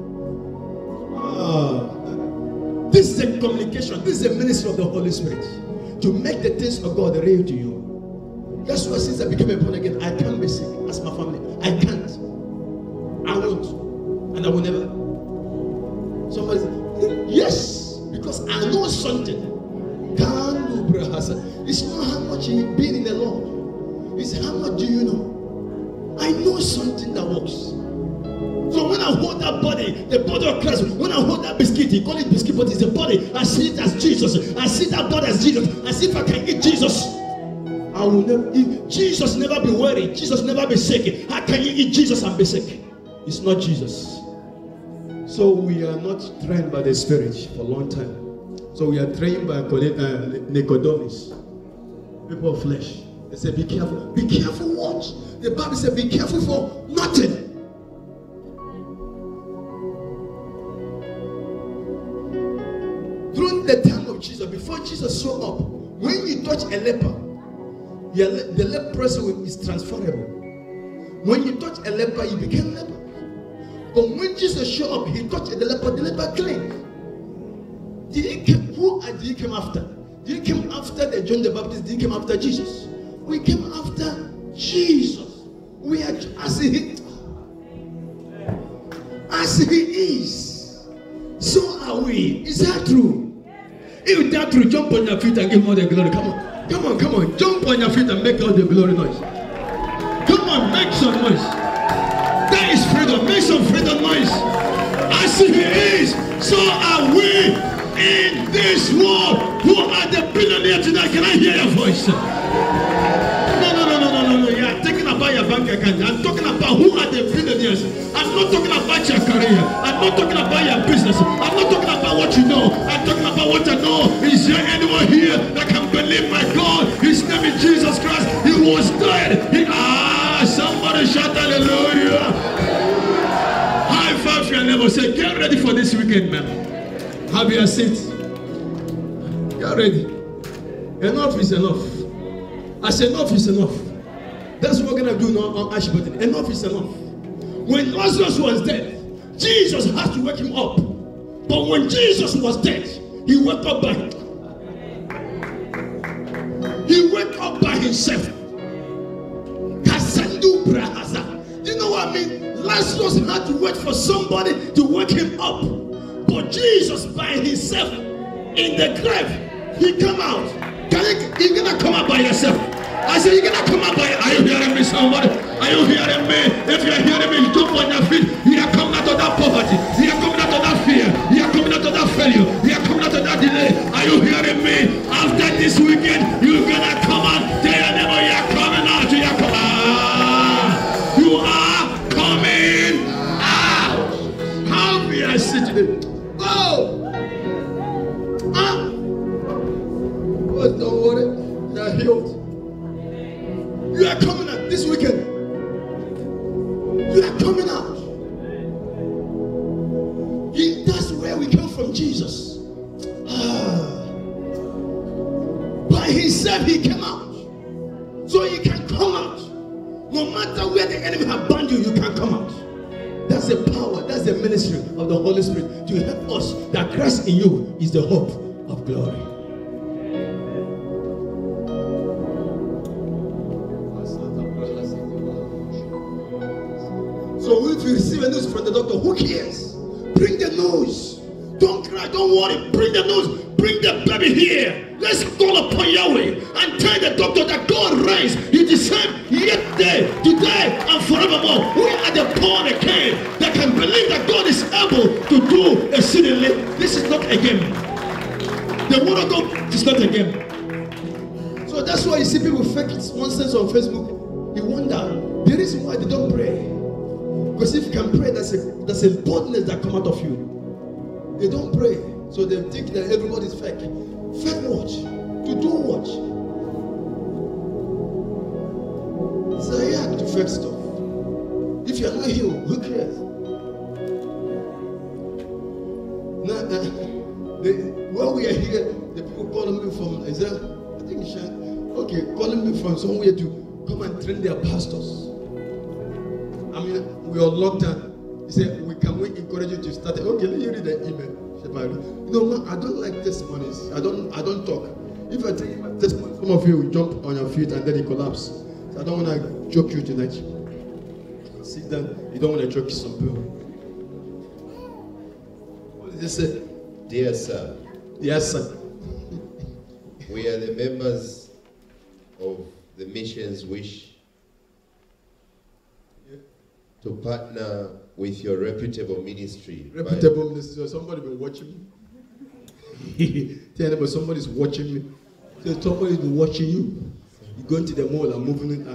This is a communication. This is a ministry of the Holy Spirit to make the things of God real to you. That's why since I became a born again, I can't be sick as my family. I can't. I won't. And I will never. Somebody said, yes, because I know something. It's not how much you've been in the Lord. It's how much do you know. I know something that works. So when I hold that body, the body of Christ, when I hold that biscuit, he call it biscuit, but it's the body. I see it as Jesus. I see that body as Jesus. As if I can eat Jesus. I will never. Jesus never be worried. Jesus never be sick. How can you eat Jesus and be sick? It's not Jesus. So we are not trained by the Spirit for a long time. So we are trained by Nicodemus, people of flesh. They say, be careful. Be careful what? The Bible said, be careful for nothing. During the time of Jesus, before Jesus showed up, when you touch a leper, the leprosy is transferable. When you touch a leper, you become leper. But when Jesus showed up, he touched the leper clean. Who did he come after? Did he come after the John the Baptist? Did he come after Jesus? We came after Jesus. We are as he is. So are we. Is that true? If that's true, jump on your feet and give all the glory. Come on. Come on, come on. Jump on your feet and make all the glory noise. Come on, make some noise. That is freedom. Make some freedom noise. As he is, so are we in this world. Who are the billionaires tonight? Can I hear your voice? No. You are talking about your bank account. I'm talking about who are the billionaires. I'm not talking about your career. I'm not talking about your business. I'm not talking about what you know. I'm talking about what I know. Is there anyone here that can believe my God? His name is Jesus Christ. He was dead. Somebody shout hallelujah. High five your neighbor. Say, get ready for this weekend, man. Have your seat. Get ready. Enough is enough. I said enough is enough. That's what we're going to do now on Ash Button. Enough is enough. When Lazarus was dead, Jesus had to wake him up. But when Jesus was dead, he woke up by himself. Do you know what I mean? Lazarus had to wait for somebody to wake him up. But Jesus by himself in the grave, he come out. You're gonna come out by yourself. I said, you're gonna come out by. Are you hearing me, somebody? Are you hearing me? If you're hearing me, jump on your feet. You are coming out of that poverty. You are coming out of that fear. You are coming out of that failure. You are coming out of that delay. Are you hearing me? After this weekend, you're gonna come out. Tell your neighbor, you are coming out. You are coming out. You are coming out. How we are sitting. Oh! But don't worry, you are healed. You are coming out this weekend. You are coming out. That's where we come from, Jesus. By himself, he came out. So you can come out. No matter where the enemy has bound you, you can come out. That's the power, that's the ministry of the Holy Spirit to help us that Christ in you is the hope of glory. So if you receive a news from the doctor, who cares? Bring the news. Don't cry, don't worry. Bring the news. Bring the baby here. Let's call upon Yahweh and tell the doctor that God reigns. He is the same yesterday, today, and forevermore. We are the born again that can believe that God is able to do exceedingly. This is not a game. The word of God is not a game. So that's why you see people fake nonsense on Facebook. You wonder the reason why they don't pray. Because if you can pray, there's a boldness that comes out of you. They don't pray. So they think that everybody's fake. Fake what? To do what? It's a yak to fake stuff. If you're not healed, who cares? While we are here, the people calling me from, is that, I think, okay, calling me from somewhere to come and train their pastors. I mean, we are locked down. He said, we encourage you to start. Okay, let you read the email. You know, man, I don't like testimonies. I don't talk. If I tell you my testimony, some of you will jump on your feet and then you collapse. So I don't want to joke you tonight. Sit down. You don't want to joke some people. What did they say? Dear sir. Yes, sir. We are the members of the mission's wish to partner with your reputable ministry. Reputable ministry. So somebody been watching me. Tell them, somebody's watching me. So somebody's been watching you. You go into the mall and moving it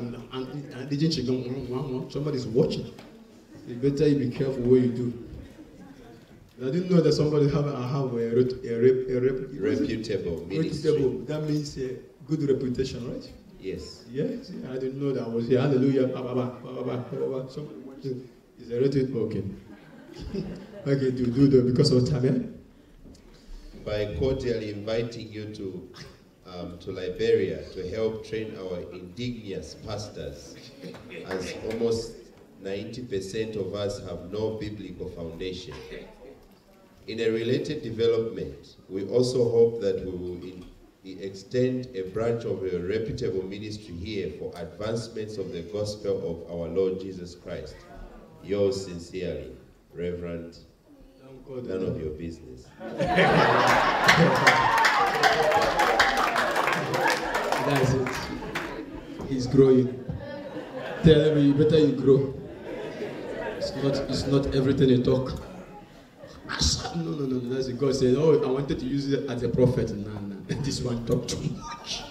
and somebody's watching. It's better you be careful what you do. I didn't know that somebody have a reputable ministry. Reputable. That means a good reputation, right? Yes. Yes. I didn't know that I was here. Hallelujah. Somebody watching. Is a reputable. Okay. Okay. Do because of time. Yeah? By cordially inviting you to Liberia to help train our indigenous pastors, as almost 90% of us have no biblical foundation. In a related development, we also hope that we will extend a branch of a reputable ministry here for advancements of the gospel of our Lord Jesus Christ. Yours sincerely, Reverend, none of your business. That's it. He's growing. Tell him, better you grow. It's not everything you talk. No. That's it. God said, oh, I wanted to use it as a prophet. No. This one talk too much.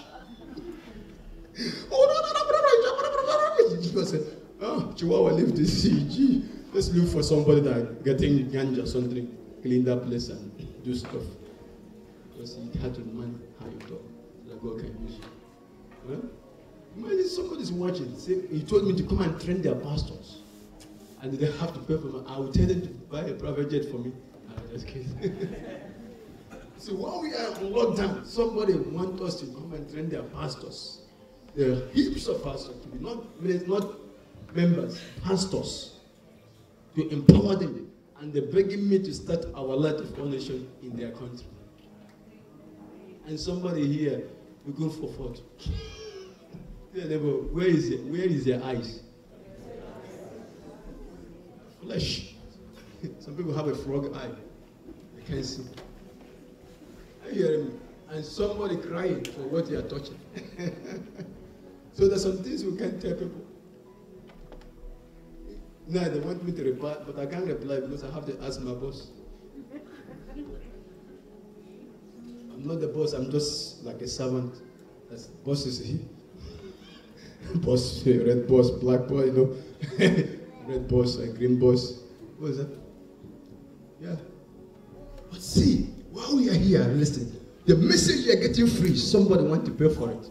God said, oh, Chihuahua leave this CG. Let's look for somebody that getting ganja or something, clean that place and do stuff. Because he had to mind how you talk. That God can use you. Huh? Imagine somebody's watching. Say, he told me to come and train their pastors. And they have to pay for me. I will tell them to buy a private jet for me. I'm just kidding. So while we are on lockdown, somebody wants us to come and train their pastors. There are heaps of pastors to be not members, pastors, to empower them. And they're begging me to start our Light of All Nations in their country. And somebody here looking for photo. Where is it? Where is their eyes? Flesh. Some people have a frog eye. They can't see. Are you hearing me? And somebody crying for what they are touching. So there's some things we can't tell people. Now they want me to reply, but I can't reply because I have to ask my boss. I'm not the boss, I'm just like a servant. That's boss is he. Boss, red boss, black boy, you know. Red boss, green boss. What is that? Yeah. But see, while we are here, listen, the message you are getting free, somebody wants to pay for it.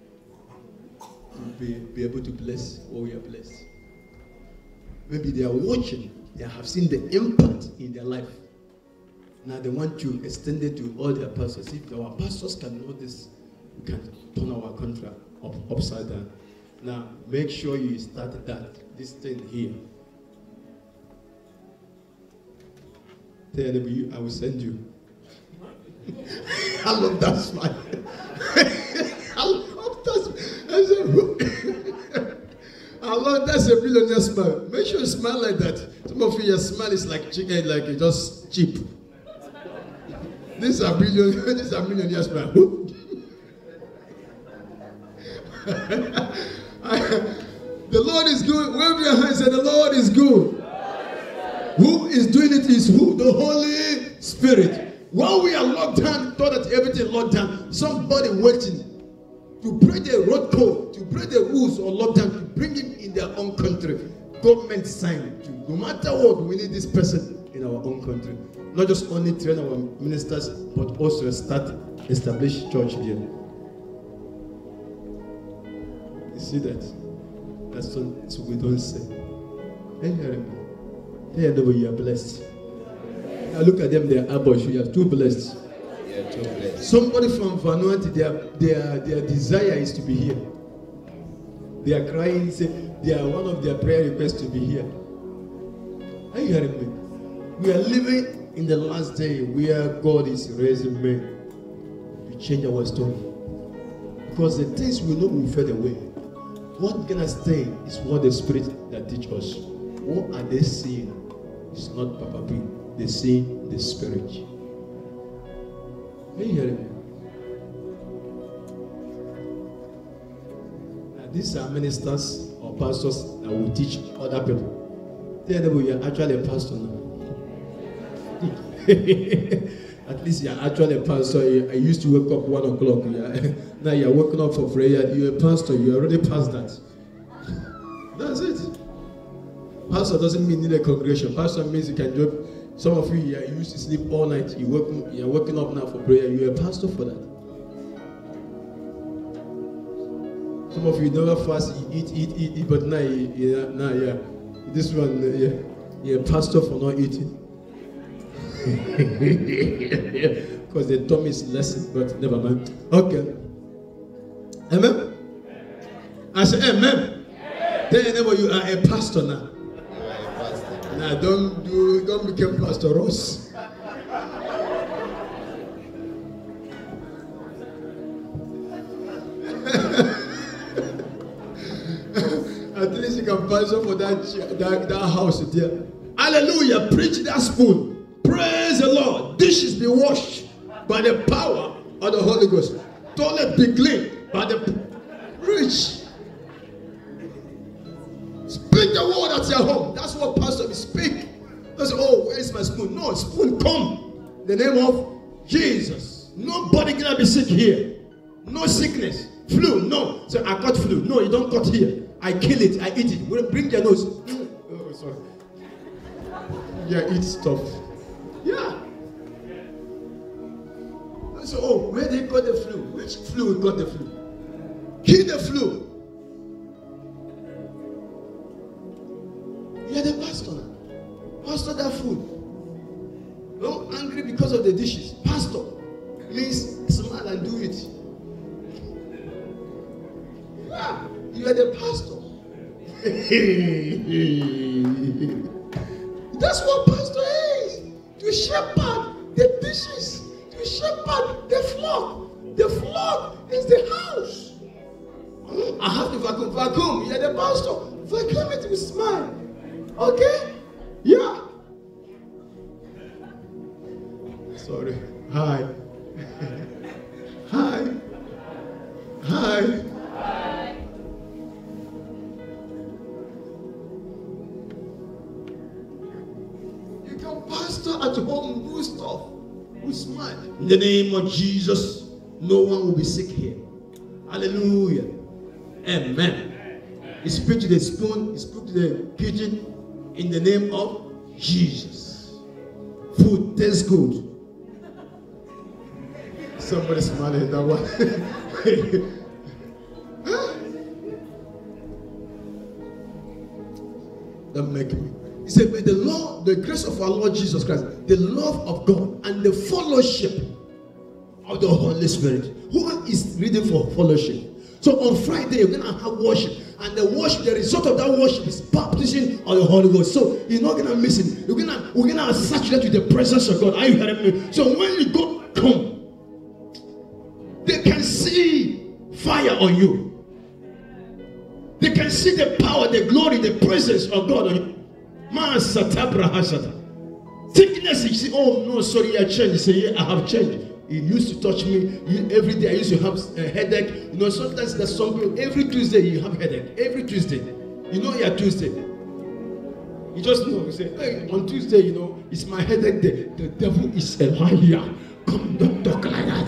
To be able to bless what we are blessed. Maybe they are watching, they have seen the impact in their life. Now they want to extend it to all their pastors. If our pastors can know this, we can turn our country upside down. Now, make sure you start this thing here. Tell them, I will send you. I love that smile. I love that smile. I love that's a billionaire smile. Make should smile like that. Some of you, your smile is like chicken, like it's just cheap. These are millionaire smile. The Lord is good. Wave your hands and the Lord is good. Who is doing it is who? The Holy Spirit. While we are locked down, thought that everything locked down, somebody waiting to break the road code, to break the rules or lockdown, to bring him in their own country. Government sign. No matter what, we need this person in our own country. Not just only train our ministers, but also establish church here. You see that? That's what we don't say. Hey, they you are blessed. Now look at them, they are aborts. You are too blessed. Yeah, too blessed. Somebody from Vanuatu, their desire is to be here. They are crying, say one of their prayer requests to be here. Are you hearing me? We are living in the last day where God is raising men to change our story. Because the things we know will fade away. What gonna stay is what the Spirit that teach us. What are they seeing? It's not Papa P. They see the Spirit. Are you hearing me? Now, these are ministers or pastors that will teach other people. Tell them you are actually a pastor now. At least you are actually a pastor. I used to wake up 1 o'clock. Now you are waking up for prayer. You are a pastor. You already passed that. That's it. Pastor doesn't mean need a congregation. Pastor means you can do. Some of you are used to sleep all night. You are waking up now for prayer. You are a pastor for that. Some of you never fast. You eat. But now, this one, you're a pastor for not eating. Because the tummy is lessened, but never mind. Okay. Amen. I say amen. Tell your neighbor you are a pastor now. You are a pastor. Now don't become Pastor Ross. At least you can pastor for that house there. Hallelujah. Preach that spoon. Praise the Lord. Dishes be washed by the power of the Holy Ghost. Toilet be clean by the preach. Speak the word at your home. That's what pastor will speak. Don't say, oh, where is my spoon? No, spoon come. In the name of Jesus. Nobody gonna be sick here. No sickness. Flu, no. So I got flu. No, you don't cut here. I kill it. I eat it. Bring your nose. Oh, sorry. Yeah, eat stuff. Yeah. So, oh, where they got the flu? Which flu got the flu? Kill the flu. You are the pastor now. Pastor that food. Don't angry because of the dishes. Pastor means smile and do it. Yeah, you are the pastor. That's what pastor is. To shepherd the dishes. To shepherd the flock. The flock is the house. I have to vacuum. Vacuum. You are the pastor. Vacuum it with smile. Okay? Yeah. Sorry. Hi. Hi. Hi. You can pastor at home, do stuff. We smile. In the name of Jesus, no one will be sick here. Hallelujah. Amen. You speak to the spoon, you speak to the pigeon. In the name of Jesus. Food tastes good. Somebody smiling at that one. Huh? Don't make me. He said, but the grace of our Lord Jesus Christ, the love of God, and the fellowship of the Holy Spirit. Who is reading for fellowship? So on Friday, we're going to have worship. And the result of that worship is baptism of the Holy Ghost. So you're not going to miss it. We're gonna saturate with the presence of God. Are you hearing me? So when you go come, they can see fire on you. They can see the power, the glory, the presence of God on you. Sickness, you see, oh no, sorry, I changed. You say, yeah, I have changed. It used to touch me every day. I used to have a headache. You know, sometimes there's some people, every Tuesday you have headache. Every Tuesday. You know you're Tuesday. You just know. You say, hey, on Tuesday, you know, it's my headache day. The devil is a liar. Come, don't talk like that.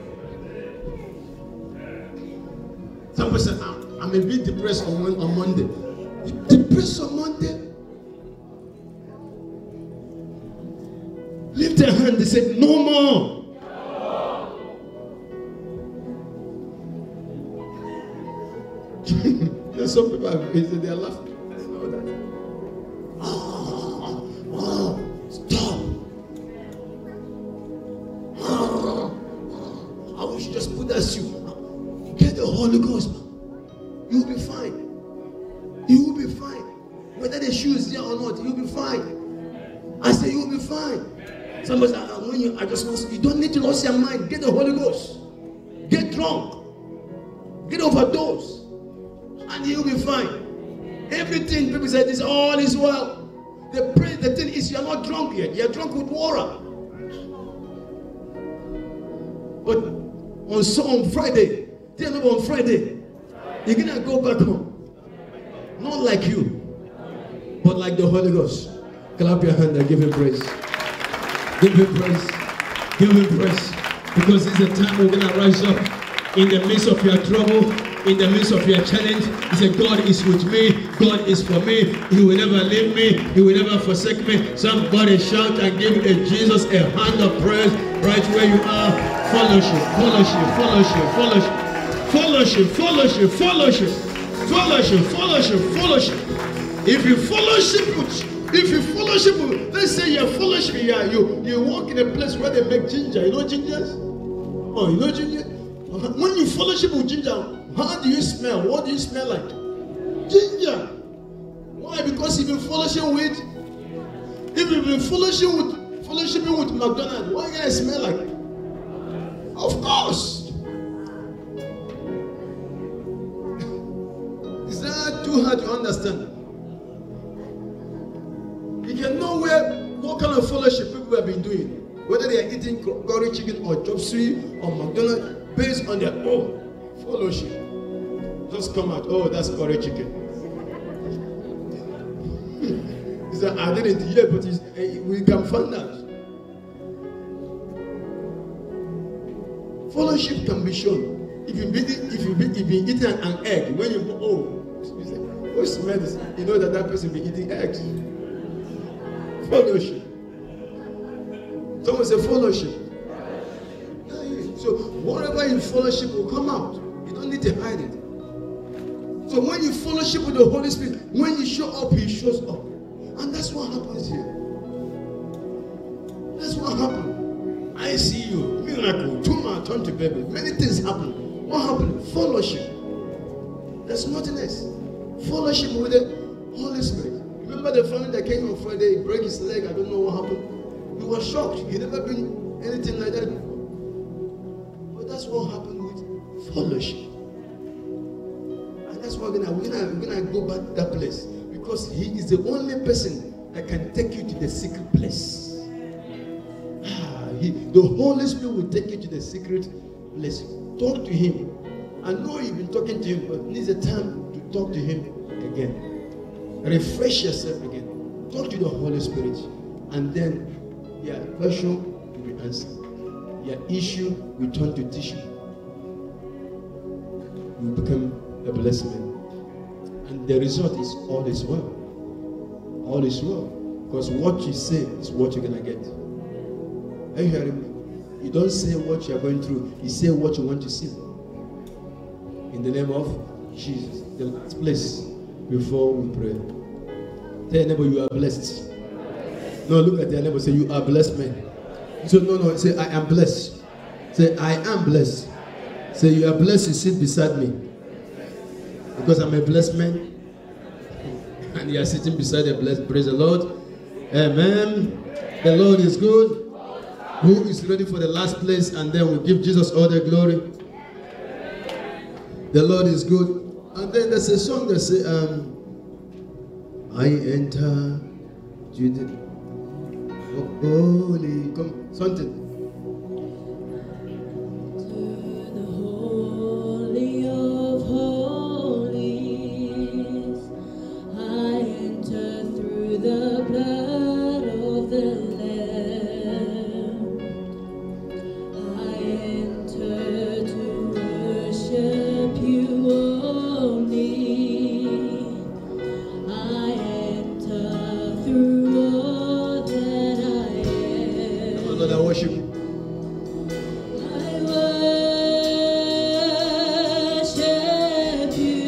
Somebody said, I'm a bit depressed on Monday. You depressed on Monday? Lift their hand. They said, no more. There's some people they are laughing. Stop. I wish you just put that shoe. Get the Holy Ghost. You'll be fine. You will be fine. Whether the shoe is there or not, you'll be fine. I say you'll be fine. Somebody said, when you don't need to lose your mind. Get the Holy Ghost. Get drunk. Get overdose. And you'll be fine. Everything people say this, all is well. The thing is you're not drunk yet. You're drunk with water. But on Friday, on Friday, you're gonna go back home. Not like you, but like the Holy Ghost. Clap your hand and give him praise. Give him praise. Give him praise. Because it's the time we're gonna rise up in the midst of your trouble. In the midst of your challenge, he said, God is with me, God is for me, he will never leave me, he will never forsake me. Somebody shout and give Jesus a hand of praise right where you are. Fellowship, fellowship, fellowship, fellowship, fellowship, fellowship, fellowship, fellowship, fellowship. If you fellowship with, let's say you're fellowship, you walk in a place where they make ginger. You know gingers? Oh, you know ginger? When you fellowship with ginger, how do you smell? What do you smell like? Ginger. Why? Because you've been fellowshipping with McDonald's. What do you guys smell like? Of course. Is that too hard to understand? You can know what kind of fellowship people have been doing. Whether they are eating curry chicken or chop suey or McDonald's based on their own fellowship. Just come out, oh, that's curry chicken. He said, I didn't hear, but we can find out. Fellowship can be shown. If you've been eating an egg, when you say, oh, smell this, you know that person be eating eggs. Fellowship. Someone say fellowship. So whatever in fellowship will come out. You don't need to hide it. So when you fellowship with the Holy Spirit, when you show up, he shows up. And that's what happens here. That's what happened. I see you. Miracle. Tumor turn to baby. Many things happen. What happened? Fellowship. There's nothing else. Fellowship with the Holy Spirit. Remember the family that came on Friday, he broke his leg, I don't know what happened. He was shocked. He never been anything like that. But that's what happened with fellowship. That's why we're gonna go back to that place, because he is the only person that can take you to the secret place. The Holy Spirit will take you to the secret place. Talk to him. I know you've been talking to him, but it needs a time to talk to him again. Refresh yourself again. Talk to the Holy Spirit, and then your question will be answered. Your issue will turn to tissue. You become a blessed man. And the result is all is well. All is well. Because what you say is what you're going to get. Are you hearing me? You don't say what you're going through. You say what you want to see. In the name of Jesus. The last place before we pray. Tell your neighbor you are blessed. No, look at your neighbor. Say you are blessed, man. So no. Say I am blessed. Say I am blessed. Say you are blessed. You sit beside me. Because I'm a blessed man. And you are sitting beside a blessed. Praise the Lord. Amen. The Lord is good. Who is ready for the last place? And then we give Jesus all the glory. The Lord is good. And then there's a song that says, I enter Tu dis, oh, holy, comme something. To the Holy of Holies, I enter through the blood of the Lamb. I enter to worship you only. I enter through all that I am. Oh Lord, I worship you. I worship you.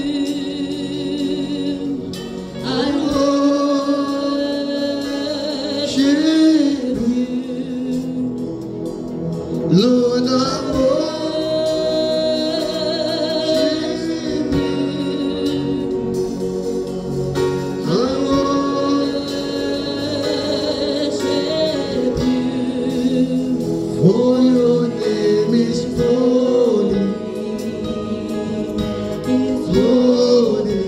I worship you. Lord, I Worship you. Worship you. for your name is holy, It's holy.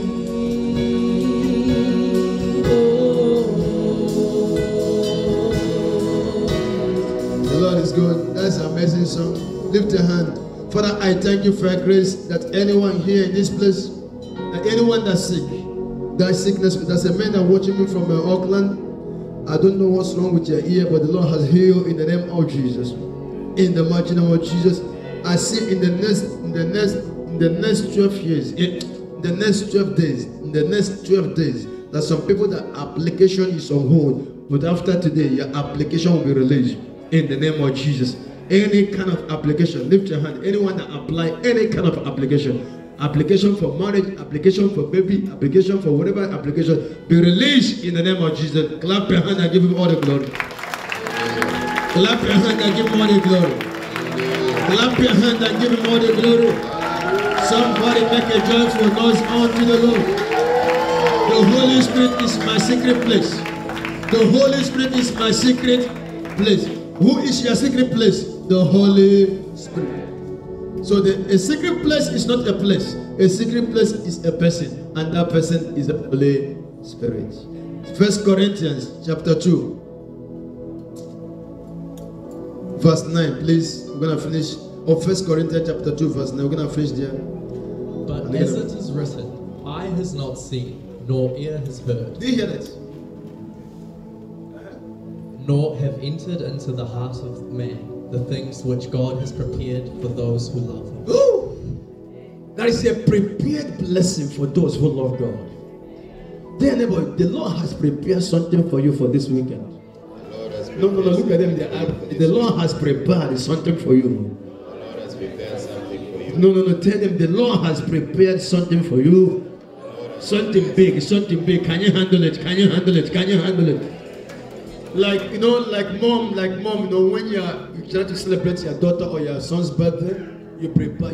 The Lord is good. That's an amazing song. Lift your hand. Father, I thank you for your grace that anyone here in this place, that anyone that's sick, that sickness, there's a man that watching me from Auckland. I don't know what's wrong with your ear, but the Lord has healed in the name of Jesus. In the mighty name of Jesus, I see in the next 12 years, in the next 12 days, that some people that application is on hold, but after today, your application will be released in the name of Jesus. Any kind of application, lift your hand. Anyone that apply any kind of application for marriage, application for baby, application for whatever application, be released in the name of Jesus. Clap your hand and give him all the glory. Clap your hand and give him all the glory. Clap your hand and give him all the glory. Somebody make a joyful noise unto the Lord. The Holy Spirit is my secret place. The Holy Spirit is my secret place. Who is your secret place? The Holy Spirit. So a secret place is not a place. A secret place is a person, and that person is the Holy Spirit. 1 Corinthians chapter 2, verse 9. Please, we're gonna finish. Or 1 Corinthians chapter 2, verse 9. We're gonna finish there. But as it is written, eye has not seen, nor ear has heard, Do you hear that? nor have entered into the heart of man the things which God has prepared for those who love him. Ooh, that is a prepared blessing for those who love God. Dear neighbor, the Lord has prepared something for you for this weekend. No, look at them. The Lord has prepared something for you. The Lord has prepared something for you. No, tell them the Lord has prepared something for you. Something big. Can you handle it? Can you handle it? Like mom, when you try to celebrate your daughter or your son's birthday, you prepare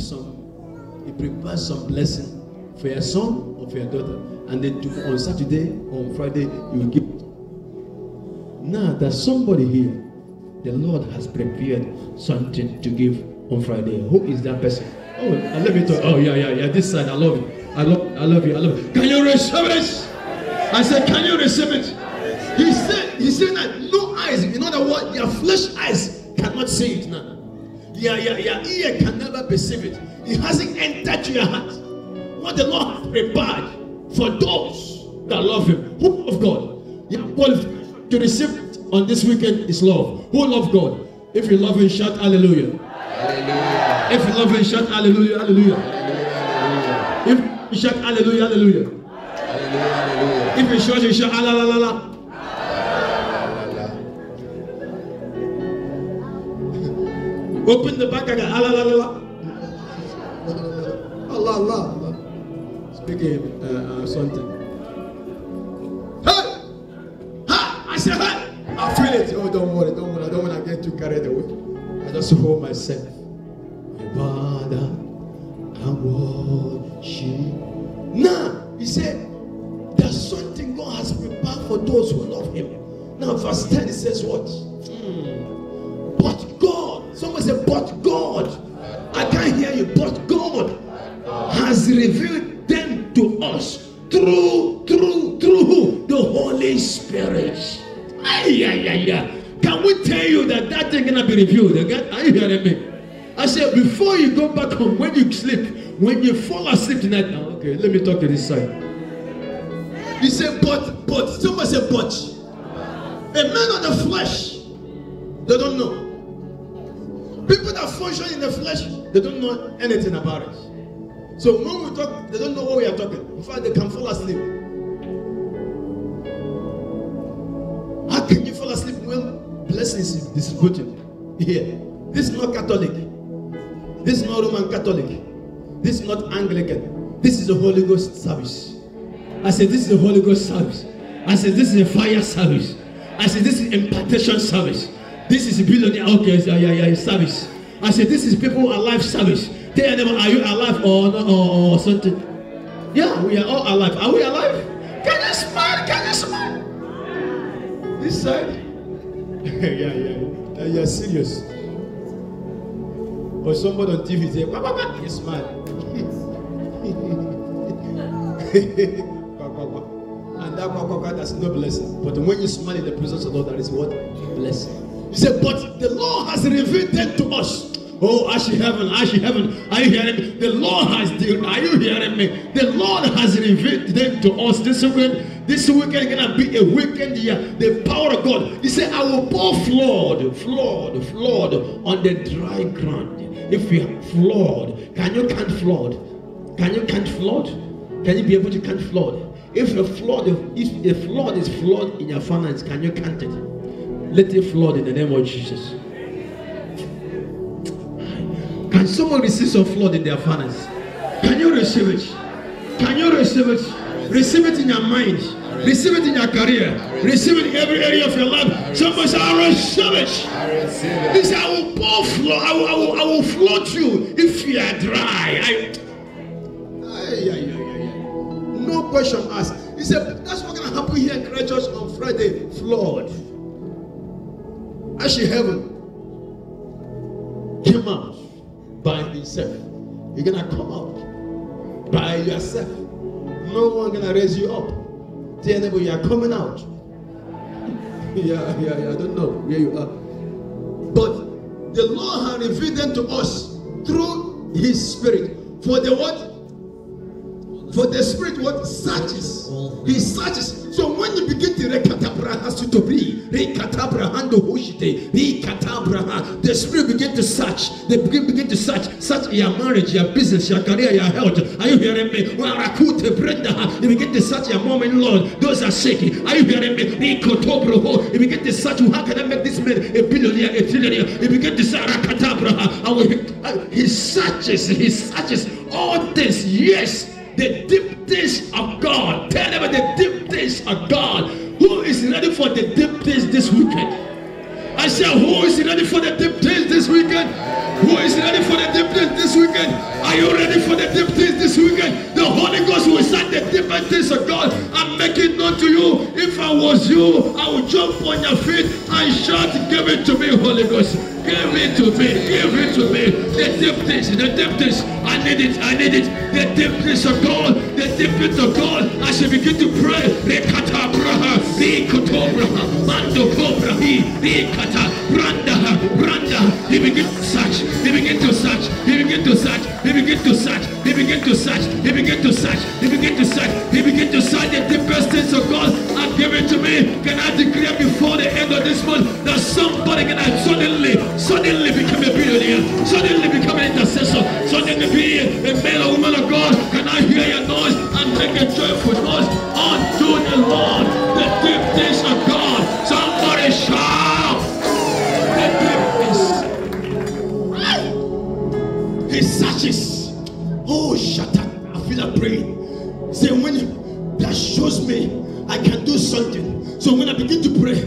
some blessing for your son or for your daughter, and then on Saturday, on Friday, you will give. Now there's somebody here, the Lord has prepared something to give on Friday. Who is that person? Oh, I love it. Oh yeah. This side, I love it. I love you. Can you receive it? I said, can you receive it? He said that no eyes, in other words, your flesh eyes cannot see it now. Your ear can never perceive it. It hasn't entered your heart. What the Lord has prepared for those that love him. Who love God? Your qualification to receive it on this weekend is love. Who love God? If you love him, shout hallelujah. Hallelujah. If you love him, shout hallelujah, hallelujah. Hallelujah. If you shout hallelujah, hallelujah. Hallelujah. If you shout hallelujah. Open the back again. Allah. Speaking something. Hey! I said, hey! I feel it. Oh, don't worry. I don't want to get too carried away. I just hold myself. Father, I worship. Now, he said, there's something God has prepared for those who love him. Now, verse 10, it says what? But God. Someone said, but God. I can't hear you. But God has revealed them to us through who? The Holy His Spirit. Can we tell you that that thing cannot be revealed? Are you hearing me? I said, before you go back home, when you sleep, when you fall asleep tonight, okay, let me talk to this side. You say, but, somebody said, but. A man of the flesh, they don't know. People that function in the flesh, they don't know anything about it. So when we talk, they don't know what we are talking. In fact, they can fall asleep. How can you fall asleep when blessings is distributed? Here. This is not Catholic. This is not Roman Catholic. This is not Anglican. This is a Holy Ghost service. I said, this is a Holy Ghost service. I said, this is a fire service. I said, this is impartation service. This is a billionaire service. I said, this is people alive service. Tell them, are you alive or something? Yeah, we are all alive. Are we alive? Can you smile? Can you smile? This side? Yeah. You're serious. Or somebody on TV say, you smile. And that that's no blessing. But when you smile in the presence of the Lord, that is what? Blessing. He said, but the Lord has revealed them to us. Oh, Ashy Heaven. Are you hearing me? The Lord has, are you hearing me? The Lord has revealed them to us this weekend. This weekend gonna be a weekend year. The power of God. He said, I will pour flood on the dry ground. If we have flood, can you count flood? Can you count flood? Can you be able to count flood? If a flood is flood in your finance, can you count it? Let it flood in the name of Jesus. Can someone receive some flood in their finance? Can you receive it? Can you receive it? Receive it in your mind. Receive it in your career. Receive it in every area of your life. Somebody say, I receive it. He said, I will pour flood. I will flood you if you are dry. No question asked. He said, that's what's going to happen here in Christ Church on Friday. Flood. Actually, heaven came out by himself. You're going to come out by yourself. No one going to raise you up. Tell them you are coming out. Yeah, I don't know where you are. But the Lord has revealed them to us through His Spirit. For the what? For the Spirit what? Searches. He searches. So when you begin to the Spirit begin to search. They begin to search your marriage, your business, your career, your health. Are you hearing me? You begin to search your mom and Lord. Those are shaking. Are you hearing me? You begin to search. How can I make this man a billionaire, a trillionaire? You begin to search. He searches all this. Yes. The deep things of God. Tell them the deep things of God. Who is ready for the deep things this weekend? I said, who is ready for the deep things this weekend? Who is ready for the deep things this weekend? Are you ready for the deep things this weekend? The Holy Ghost will start the deep things of God and make it known to you. If I was you, I would jump on your feet and shout, give it to me, Holy Ghost. Give it to me, give it to me. The deep things, I need it. The deep things of God, the deep things of God. I shall begin to pray. He begin to search. He begin to search. He begin to search. He begin to search. He begin to search. He begin to search. He begin to search. He begin to search the deepest things of God and give it to me. Can I declare before the end of this month that somebody can suddenly become a billionaire, suddenly become an intercessor, suddenly be a man or woman of God? Can I hear your noise and make a joyful noise unto the Lord? The deep things of God. Somebody shout. The deep things. He searches. Oh, shut up. I feel like praying. Say, when that shows me I can do something. So when I begin to pray,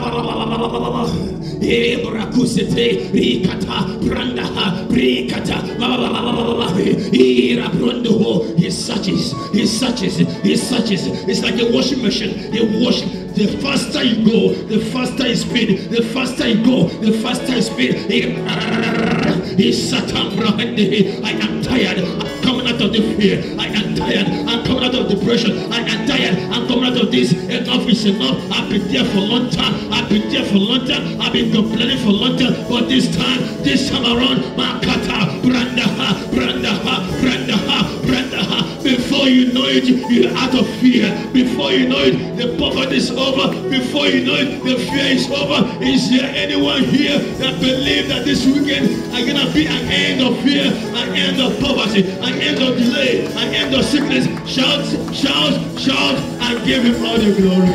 he searches. It's like a washing machine. He washes. The faster you go, the faster you speed. The faster you go, the faster you speed. I am tired. I'm coming out of the fear. I am tired. I'm coming out of depression. I am tired. I'm coming out of this. Enough is enough. I've been there for a long time. I've been there for a long time. I've been complaining for a long time. But this time around, Makata, Brandaha. Before you know it, you're out of fear. Before you know it, the poverty is over. Before you know it, the fear is over. Is there anyone here that believes that this weekend are gonna be an end of fear, an end of poverty, an end of delay, an end of sickness? Shout, and give him all the glory.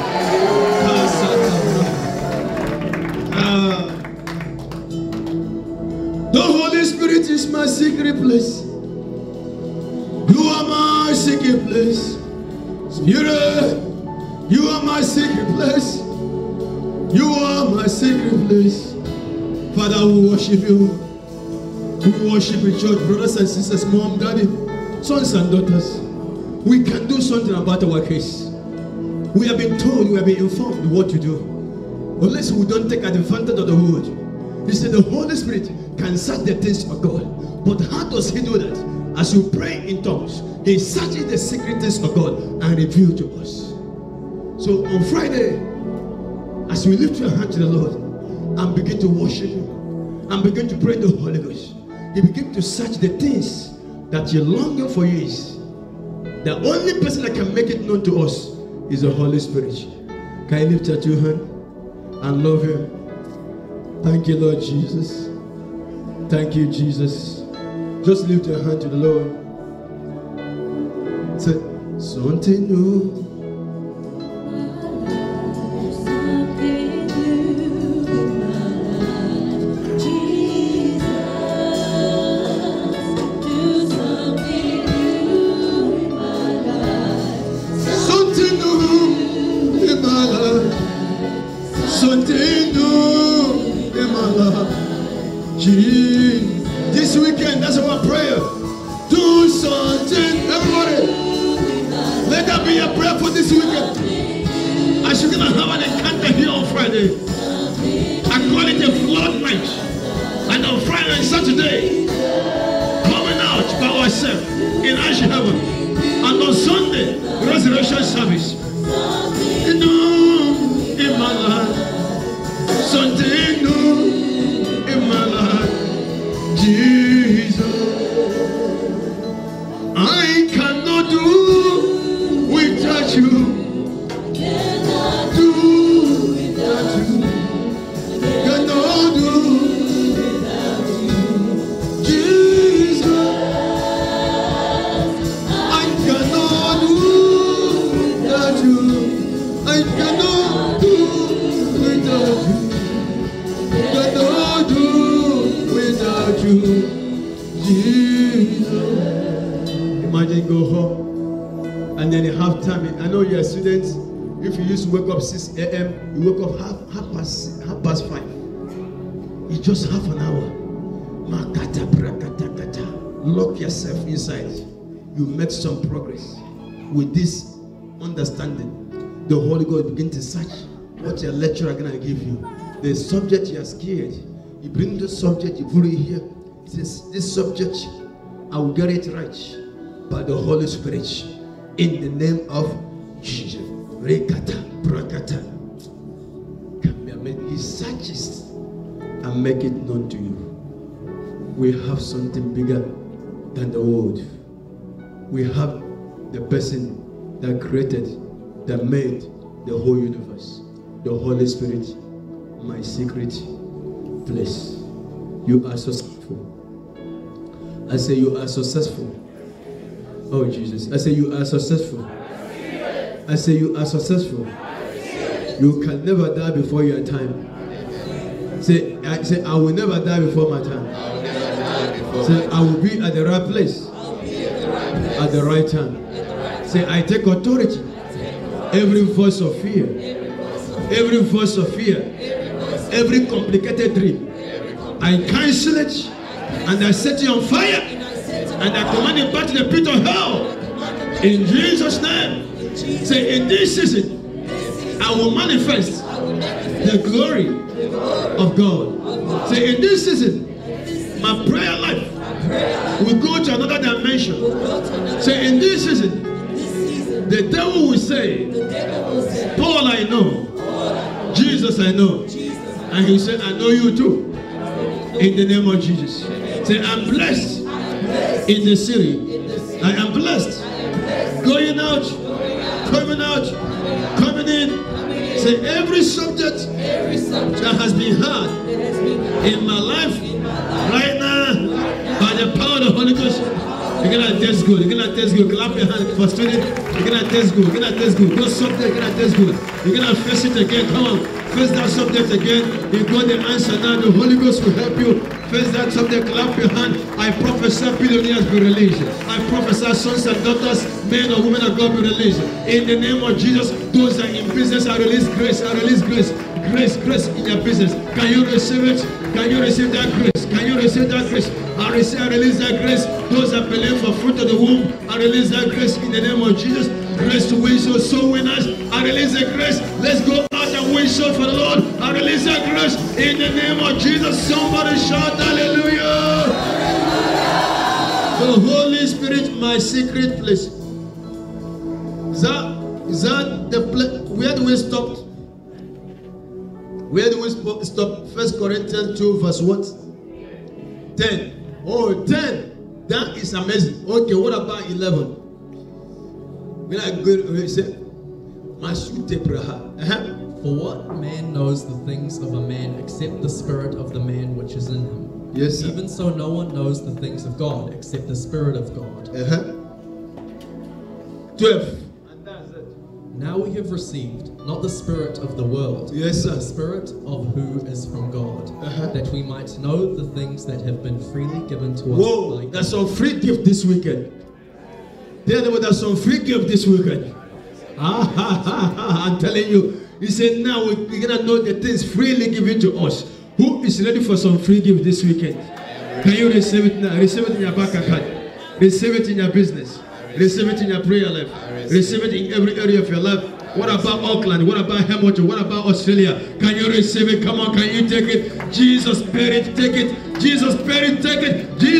The Holy Spirit is my secret place. You are my secret place. Spirit, you are my secret place. You are my secret place. Father, we worship you. We worship you, church, brothers and sisters, mom, daddy, sons and daughters. We can do something about our case. We have been told, we have been informed what to do. Unless we don't take advantage of the word. He said the Holy Spirit can search the things of God. But how does he do that? As you pray in tongues, he searches the secret things of God and reveals to us. So on Friday, as we lift your hand to the Lord and begin to worship him and begin to pray the Holy Ghost, he begins to search the things that you're longing for years. The only person that can make it known to us is the Holy Spirit. Can you lift your two hands and love him? Thank you, Lord Jesus. Thank you, Jesus. Just lift your hand to the Lord. Say, something new. This weekend, that's our prayer. Do something, everybody. Let that be a prayer for this weekend. As you're gonna have an encounter here on Friday, I call it a flood night. And on Friday and Saturday, coming out by ourselves in Ash Heaven. And on Sunday, resurrection service. New in my life, something new in my life. Jesus, I cannot do without you. Do without you. Cannot do without you. Jesus, I cannot do without you. I cannot do without you. Cannot do without you, Jesus. Imagine go home and then you have time. I know you're students. If you used to wake up 6 a.m., you wake up half past 5. It's just half an hour. Lock yourself inside. You make some progress. With this understanding, the Holy Ghost begin to search what your lecturer gonna give you. The subject you are scared. You bring the subject, you put it here. It says, this subject, I will get it right by the Holy Spirit in the name of Jesus. Rekata, brakata. He searches and make it known to you. We have something bigger than the world. We have the person that created, that made the whole universe. The Holy Spirit, my secret place. You are successful. I say you are successful. Oh Jesus. I say you are successful. I say you are successful. You can never die before your time. Say I will never die before my time. Say I will be at the right place at the right time. Say I take authority. Every voice of fear. Every voice of fear. Every complicated dream, I cancel it and I set you on fire and I command it back to the pit of hell in Jesus' name. Say in this season I will manifest the glory of God. Say in this season My prayer life will go to another dimension. Say, in this season, the devil will say, Paul I know, Jesus I know. And he said, I know you too. In the name of Jesus. Say, I'm blessed in the city. I am blessed. Going out, coming in. Say, every subject that has been hard in my life right now, by the power of the Holy Ghost, you're gonna taste good. You're gonna taste good. Clap your hands for student. You're gonna taste good. You're gonna taste good. Go subject. You're gonna taste good. You're gonna face it again. Come on, face that subject again. You got the answer now. The Holy Ghost will help you. Face that subject. Clap your hand. I prophesy billionaires be released. I prophesy sons and daughters, men or women of God be released. In the name of Jesus, those that are in business, I release grace. I release grace. Grace in your business. Can you receive it? Can you receive that grace? Can you receive that grace? I release that grace. Those that believe for fruit of the womb, I release that grace in the name of Jesus. Grace to win souls, soul winners. I release that grace. Let's go out and win souls for the Lord. I release that grace in the name of Jesus. Somebody shout hallelujah. The Holy Spirit, my secret place. Is that the place? Where do we stop? Where do we stop? 1 Corinthians 2 verse what? 10. Oh, 10. That is amazing. Okay, what about 11? When I go, say, For what man knows the things of a man except the spirit of the man which is in him? Yes, sir. Even so, no one knows the things of God except the Spirit of God. 12. Now we have received not the spirit of the world, Yes, but sir. the Spirit of who is from God, that we might know the things that have been freely given to us. Whoa, by there's God. some free gift this weekend. Tell them there's some free gift this weekend. I'm telling you. He said now we're going to know the things freely given to us. Who is ready for some free gift this weekend? Can you receive it now? Receive it in your bank account. Receive it in your business. Receive it in your prayer life. Receive it in every area of your life. What about Auckland? What about Hamilton? What about Australia? Can you receive it? Come on, can you take it? Jesus, bear it, take it. Jesus, bear it, take it. Jesus.